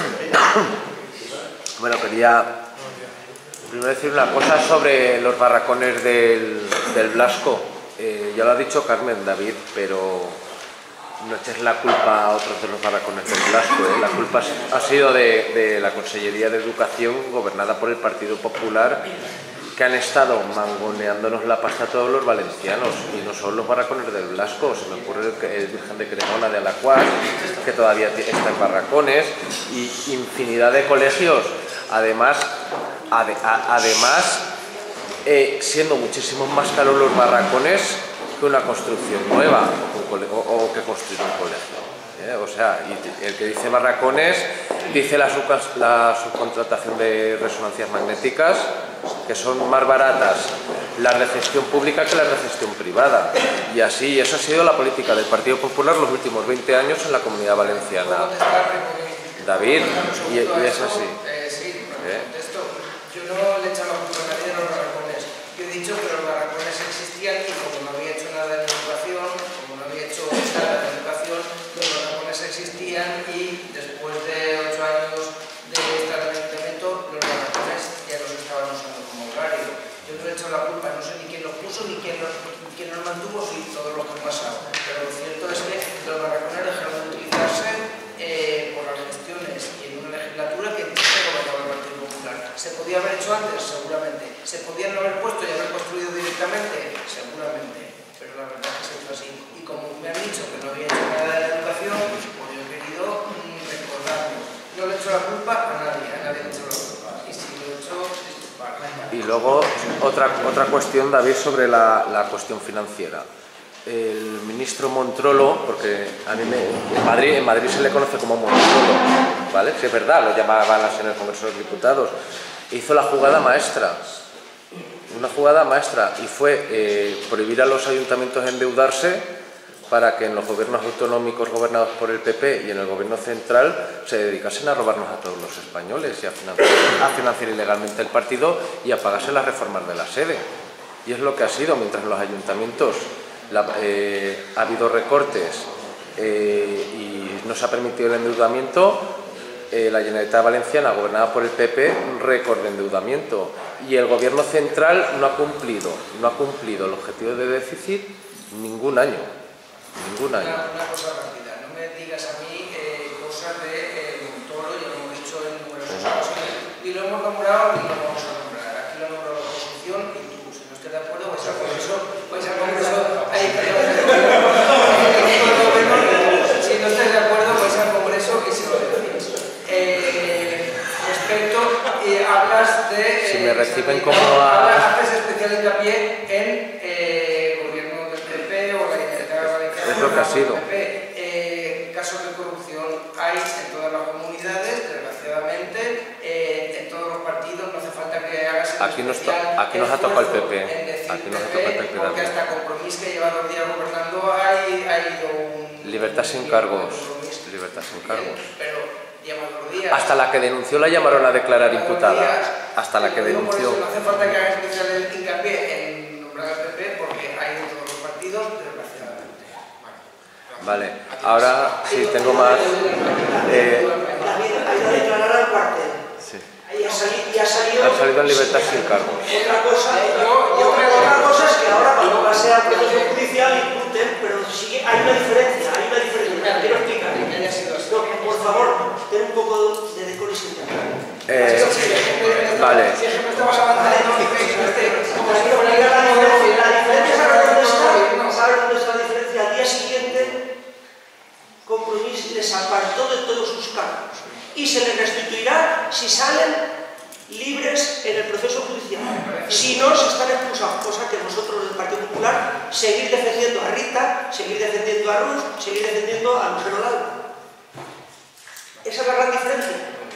bueno, quería primero decir una cosa sobre los barracones del, del Blasco. Eh, ya lo ha dicho Carmen, David, pero no eches la culpa a otros de los barracones del Blasco. ¿eh? La culpa ha sido de, de la Consellería de Educación, gobernada por el Partido Popular, que han estado mangoneándonos la pasta a todos los valencianos, y no solo los barracones del Blasco. Se me ocurre el Virgen de Cremona de Alacuás, que todavía está en barracones, y infinidad de colegios. Además, ade, a, además eh, siendo muchísimo más caros los barracones que una construcción nueva o, un o, o que construir un colegio. ¿eh? O sea, y el que dice barracones dice la, sub, la subcontratación de resonancias magnéticas, que son más baratas las de gestión pública que las de gestión privada. Y así, esa ha sido la política del Partido Popular los últimos veinte años en la Comunidad Valenciana. David, y, y es así. Eh, sí, ¿Eh? contesto. Yo no le he echado la culpa a nadie de los barracones. Yo he dicho que los barracones existían y como no había hecho nada en educación, como no había hecho nada en educación, los barracones existían y después de ocho años de estar en el ayuntamiento, los barracones ya los estaban usando como horario. Yo no le he echado la culpa, no sé ni quién lo puso. puso ni quién los, quién los mantuvo y todo lo que ha pasado. Pero lo cierto es que los barracones dejaron de utilizarse eh, por las gestiones y en una legislatura que se gobernaba el Partido Popular. ¿Se podía haber hecho antes? Seguramente. ¿Se podían no haber puesto y haber construido directamente? Seguramente. Pero la verdad es que se hizo así. Y como me han dicho que no había hecho nada de la educación, pues yo he querido mmm, recordarlo. No le he hecho la culpa a nadie, a nadie le he hecho la culpa. Y si lo he hecho, disculparme. Y luego otra, otra cuestión, David, sobre la, la cuestión financiera. El ministro Montrolo, porque a mí me, en, Madrid, en Madrid se le conoce como Montrolo, ¿vale? Si es verdad, lo llamaban así en el Congreso de los Diputados, hizo la jugada maestra, una jugada maestra, y fue eh, prohibir a los ayuntamientos endeudarse para que en los gobiernos autonómicos gobernados por el P P y en el gobierno central se dedicasen a robarnos a todos los españoles y a financiar, a financiar ilegalmente el partido y a pagarse las reformas de la sede. Y es lo que ha sido, mientras en los ayuntamientos la, eh, ha habido recortes eh, y no se ha permitido el endeudamiento, eh, la Generalitat Valenciana, gobernada por el P P, récord de endeudamiento. Y el gobierno central no ha cumplido, no ha cumplido el objetivo de déficit ningún año. Ningún año. Una, una cosa rápida, no me digas a mí eh, cosas de eh, Montoro, ya lo hemos dicho en numerosas ocasiones, ni lo hemos nombrado ni lo vamos a nombrar. Aquí lo ha nombrado la oposición y tú, si no estés de acuerdo, vais al Congreso, vais al Congreso, ahí, perdón, si no estés de acuerdo, vais al Congreso y se lo decís. Eh, respecto, eh, hablas de... Eh, si me reciben eh, como a... haces especial hincapié en eh, gobierno del P P o la Generalitat Valenciana. Es lo que ha sido. Eh, casos de corrupción hay en todas las comunidades, desgraciadamente, eh, en todos los partidos, no hace falta que hagas el aquí nos, especial aquí nos ha tocado el P P, decir aquí nos ha P P, tocado el P P porque hasta Compromís, que lleva dos días gobernando, hay, ha ido un... Libertad sin cargos, libertad sin cargos. Pero lleva dos días. Hasta la que denunció la llamaron a declarar imputada, hasta la que denunció. No hace falta que hagas especial hincapié en nombrar al P P, porque hay en todos los partidos, desgraciadamente. Vale, ahora sí tengo más... Eh, ha ido a declarar al cuartel. sí. Y ha salido, y ha salido, Ha salido en libertad sin cargos. Otra cosa, yo, yo creo que otra cosa es que ahora cuando pase al proceso judicial imputen, pero sigue, hay una diferencia, hay una diferencia. Quiero explicar. No, por favor, ten un poco de decoro y sentido. Eh, vale. La diferencia, ¿sabes dónde está? ¿Sabes dónde está la diferencia? Al día siguiente, Compromís les apartó de todos sus cargos y se les restituirá si salen libres en el proceso judicial. Si no, se están expulsados, cosa que vosotros del Partido Popular seguir defendiendo a Rita, seguir defendiendo a Rus, seguir defendiendo a Lucero Lalva. Esa es la gran diferencia.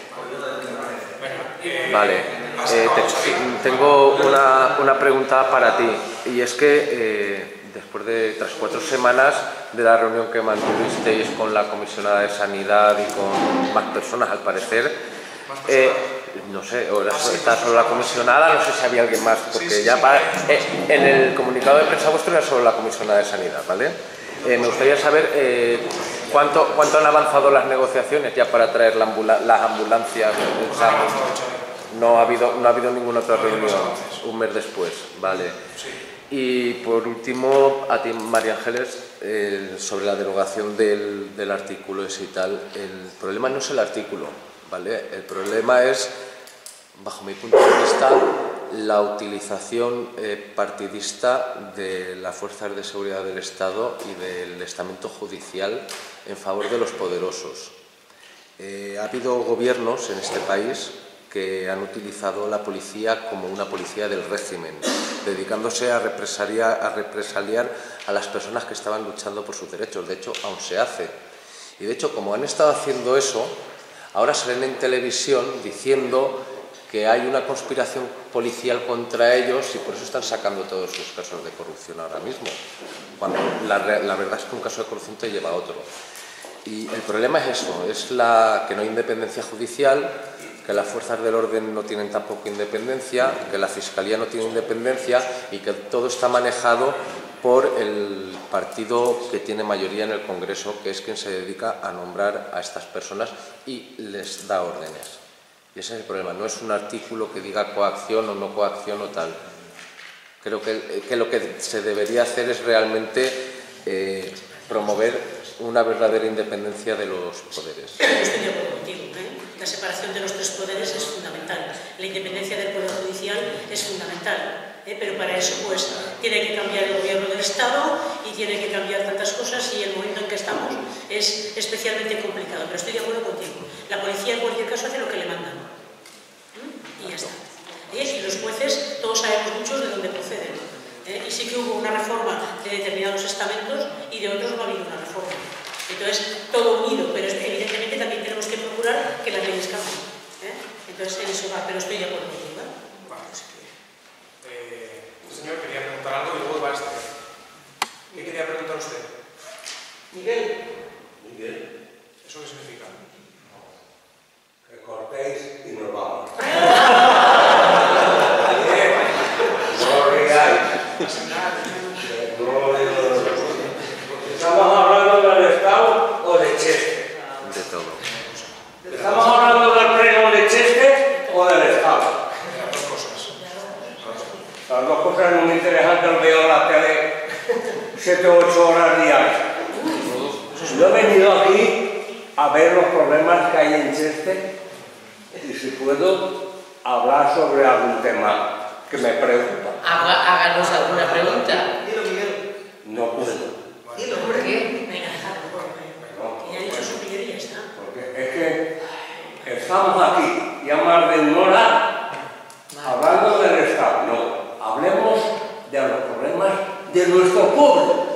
Vale, eh, te, tengo una, una pregunta para ti, y es que eh, después de tras cuatro semanas de la reunión que mantuvisteis con la comisionada de Sanidad y con más personas al parecer, eh, no sé, o está solo la comisionada, no sé si había alguien más, porque ya para, eh, en el comunicado de prensa vuestro era solo la comisionada de Sanidad, ¿vale? Eh, me gustaría saber eh, cuánto, cuánto han avanzado las negociaciones ya para traer la ambula las ambulancias. No ha habido, no ha habido ninguna otra reunión un mes después, vale. Y por último, a ti, María Ángeles, eh, sobre la derogación del, del artículo ese y tal. El problema no es el artículo, ¿vale? El problema es, bajo mi punto de vista, la utilización eh, partidista de las fuerzas de seguridad del Estado y del estamento judicial en favor de los poderosos. Eh, ha habido gobiernos en este país que han utilizado la policía como una policía del régimen, dedicándose a represaliar, a represaliar a las personas que estaban luchando por sus derechos. De hecho, aún se hace. Y de hecho, como han estado haciendo eso, ahora salen en televisión diciendo que hay una conspiración policial contra ellos y por eso están sacando todos sus casos de corrupción ahora mismo, cuando la, la verdad es que un caso de corrupción te lleva a otro. Y el problema es eso, es la, que no hay independencia judicial, que las fuerzas del orden no tienen tampoco independencia, que la Fiscalía no tiene independencia y que todo está manejado por el partido que tiene mayoría en el Congreso, que es quien se dedica a nombrar a estas personas y les da órdenes. Y ese es el problema, no es un artículo que diga coacción o no coacción o tal. Creo que, que lo que se debería hacer es realmente eh, promover una verdadera independencia de los poderes. Yo estoy de acuerdo contigo, ¿eh? La separación de los tres poderes es fundamental. La independencia del Poder Judicial es fundamental. ¿eh? Pero para eso pues tiene que cambiar el gobierno del Estado y tiene que cambiar tantas cosas y el momento en que estamos es especialmente complicado. Pero estoy de acuerdo contigo. La policía en cualquier caso hace lo que le mandan. ¿Mm? Y ya está. ¿Eh? Y los jueces, todos sabemos muchos de dónde proceden. ¿Eh? Y sí que hubo una reforma de determinados estamentos y de otros no ha habido una reforma. Entonces, todo unido, pero evidentemente también tenemos que procurar que las leyes cambien. ¿Eh? Entonces, en eso va, pero estoy de acuerdo contigo. ¿eh? Vale. Eh, este señor quería preguntar algo y luego va a este. ¿Qué quería preguntar usted? Miguel. Miguel. ¿Eso qué significa? Que cortéis y nos vamos. ¿Estamos hablando del Estado o de Cheste? De todo. ¿Estamos hablando del pleno de Cheste o del Estado? Las dos cosas. Las dos cosas no me interesan, que veo la tele siete o ocho horas diarias. Yo he venido aquí a ver los problemas que hay en Cheste y si puedo hablar sobre algún tema que me preocupa. Háganos alguna pregunta. Dilo, Miguel. No puedo. Dilo, ¿Por hombre. qué? Venga, dejadlo, por favor. Que ya ha dicho su opinión y ya está. Porque es que estamos aquí, ya más de una hora, hablando del Estado. No, hablemos de los problemas de nuestro pueblo.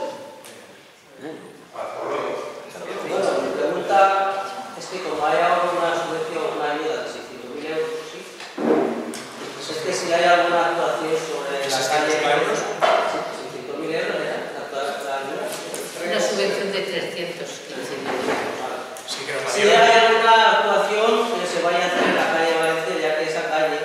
Bueno, mi pregunta es que como hay ahora una subvención, una ayuda de seiscientos mil euros, ¿sí? Pues es que si hay alguna actuación sobre la calle... seiscientos mil euros, ¿eh? La ayuda. Una subvención de trescientos quince mil euros. Sí, creo que Si hay alguna actuación que se vaya a hacer en la calle Valencia, ya que esa calle,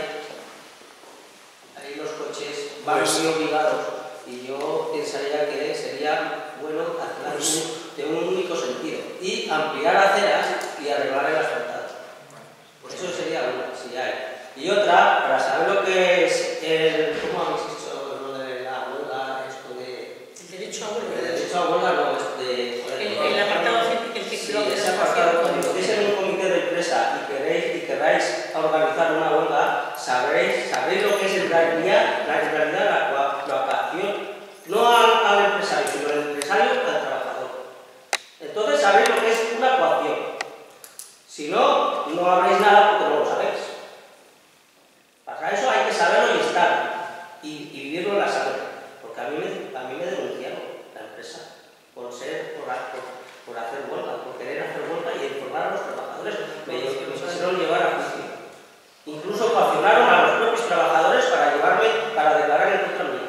ahí los coches van Pues- muy obligados, y yo pensaría que sería bueno hacer Pues- de un único sentido y ampliar aceras y arreglar el asfaltado. Pues- Eso sería una, si hay. Y otra, para saber lo que es el, ¿cómo habéis dicho lo de la huelga, esto de... El derecho a El huelga. derecho a huelga no, es de... El, el apartado el que Sí, creo que ese es apartado, cuando estéis en un comité de empresa y queréis y queráis organizar una huelga, sabréis, sabréis lo que es en realidad, la, en realidad la, cua- la coacción, no al, al empresario, sino al empresario al trabajador. Entonces sabréis lo que es una coacción. Si no, no habréis nada porque no lo sabéis. Para eso hay que saberlo y estar, y, y vivirlo en la sangre. Porque a mí me, a mí me denunciaron la empresa por ser, por, por, por hacer huelga, por querer hacer huelga y informar a los trabajadores. Me, me quisieron llevar a juicio. Incluso coaccionaron a los propios trabajadores para llevarme, para declarar en contra mía.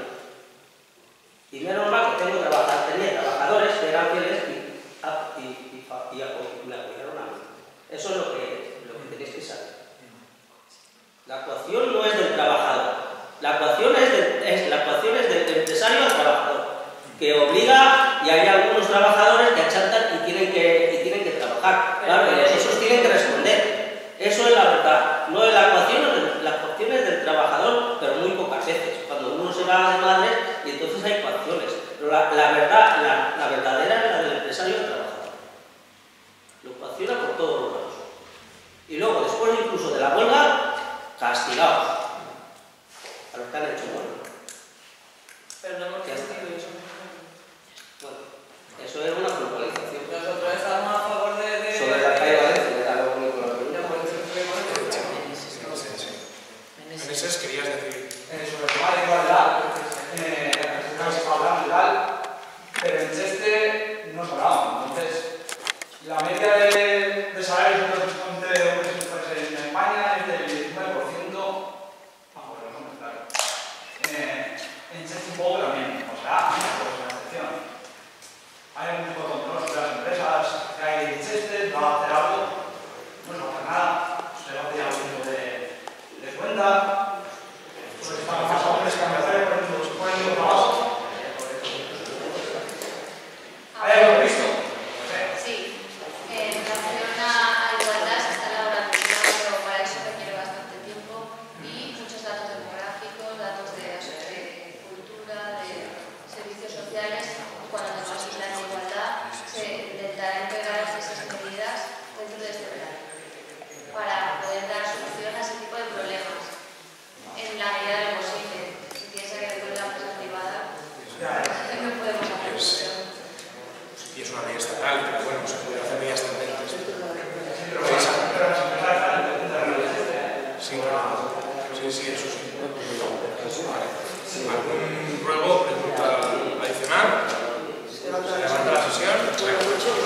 Y menos mal que tengo trabajar, tenía trabajadores que eran fieles y, y, y, y, y me apoyaron a mí. Eso es lo que, lo que tenéis que saber. La actuación no es del trabajador. La actuación es, de, es, la actuación es del empresario al trabajador, que obliga, y hay algunos trabajadores que achantan y tienen que, y tienen que trabajar. Claro, y esos tienen que responder. Eso es la verdad. No es la actuación, la actuación es del trabajador, pero muy pocas veces. Cuando uno se va de madre y entonces hay coacciones. Pero la, la verdad, la, la verdadera es la del empresario al trabajador. Lo coacciona por todos los lados. Y luego, después incluso de la huelga, castigados a los que han hecho huelga. Pero no hemos Ya está. discutido eso. Bueno, eso es una puntualización. Nosotros estamos a favor de... de... Sobre la calle Valencia, era lo único que lo Ya, pues, Meneses, querías decir... Eh, sobre el tema de igualdad, eh, estamos hablando y tal, pero en Cheste no se hablaba. Entonces, la media de, de salarios entre hombres y mujeres en España es del diecinueve por ciento, bajo los hombres, claro. Eh, en Cheste un poco también, o sea, pues una excepción. Hay un poco de control sobre las empresas que hay en Cheste, no va a hacer algo, no se va a hacer nada, se va a pedir algún tipo de, de cuenta. Pues están más hombres que mujeres, por ejemplo, se ponen de trabajo. ¿Hay algo visto? Sí, en relación a igualdad se está elaborando un plan, pero para eso requiere bastante tiempo y muchos datos demográficos, datos de, de cultura. una ley estatal, pero bueno, se puede hacer vías tendentes. Sí, sí, sí, eso sí. Vale. ¿Algún ruego o pregunta adicional? ¿Se levanta la sesión?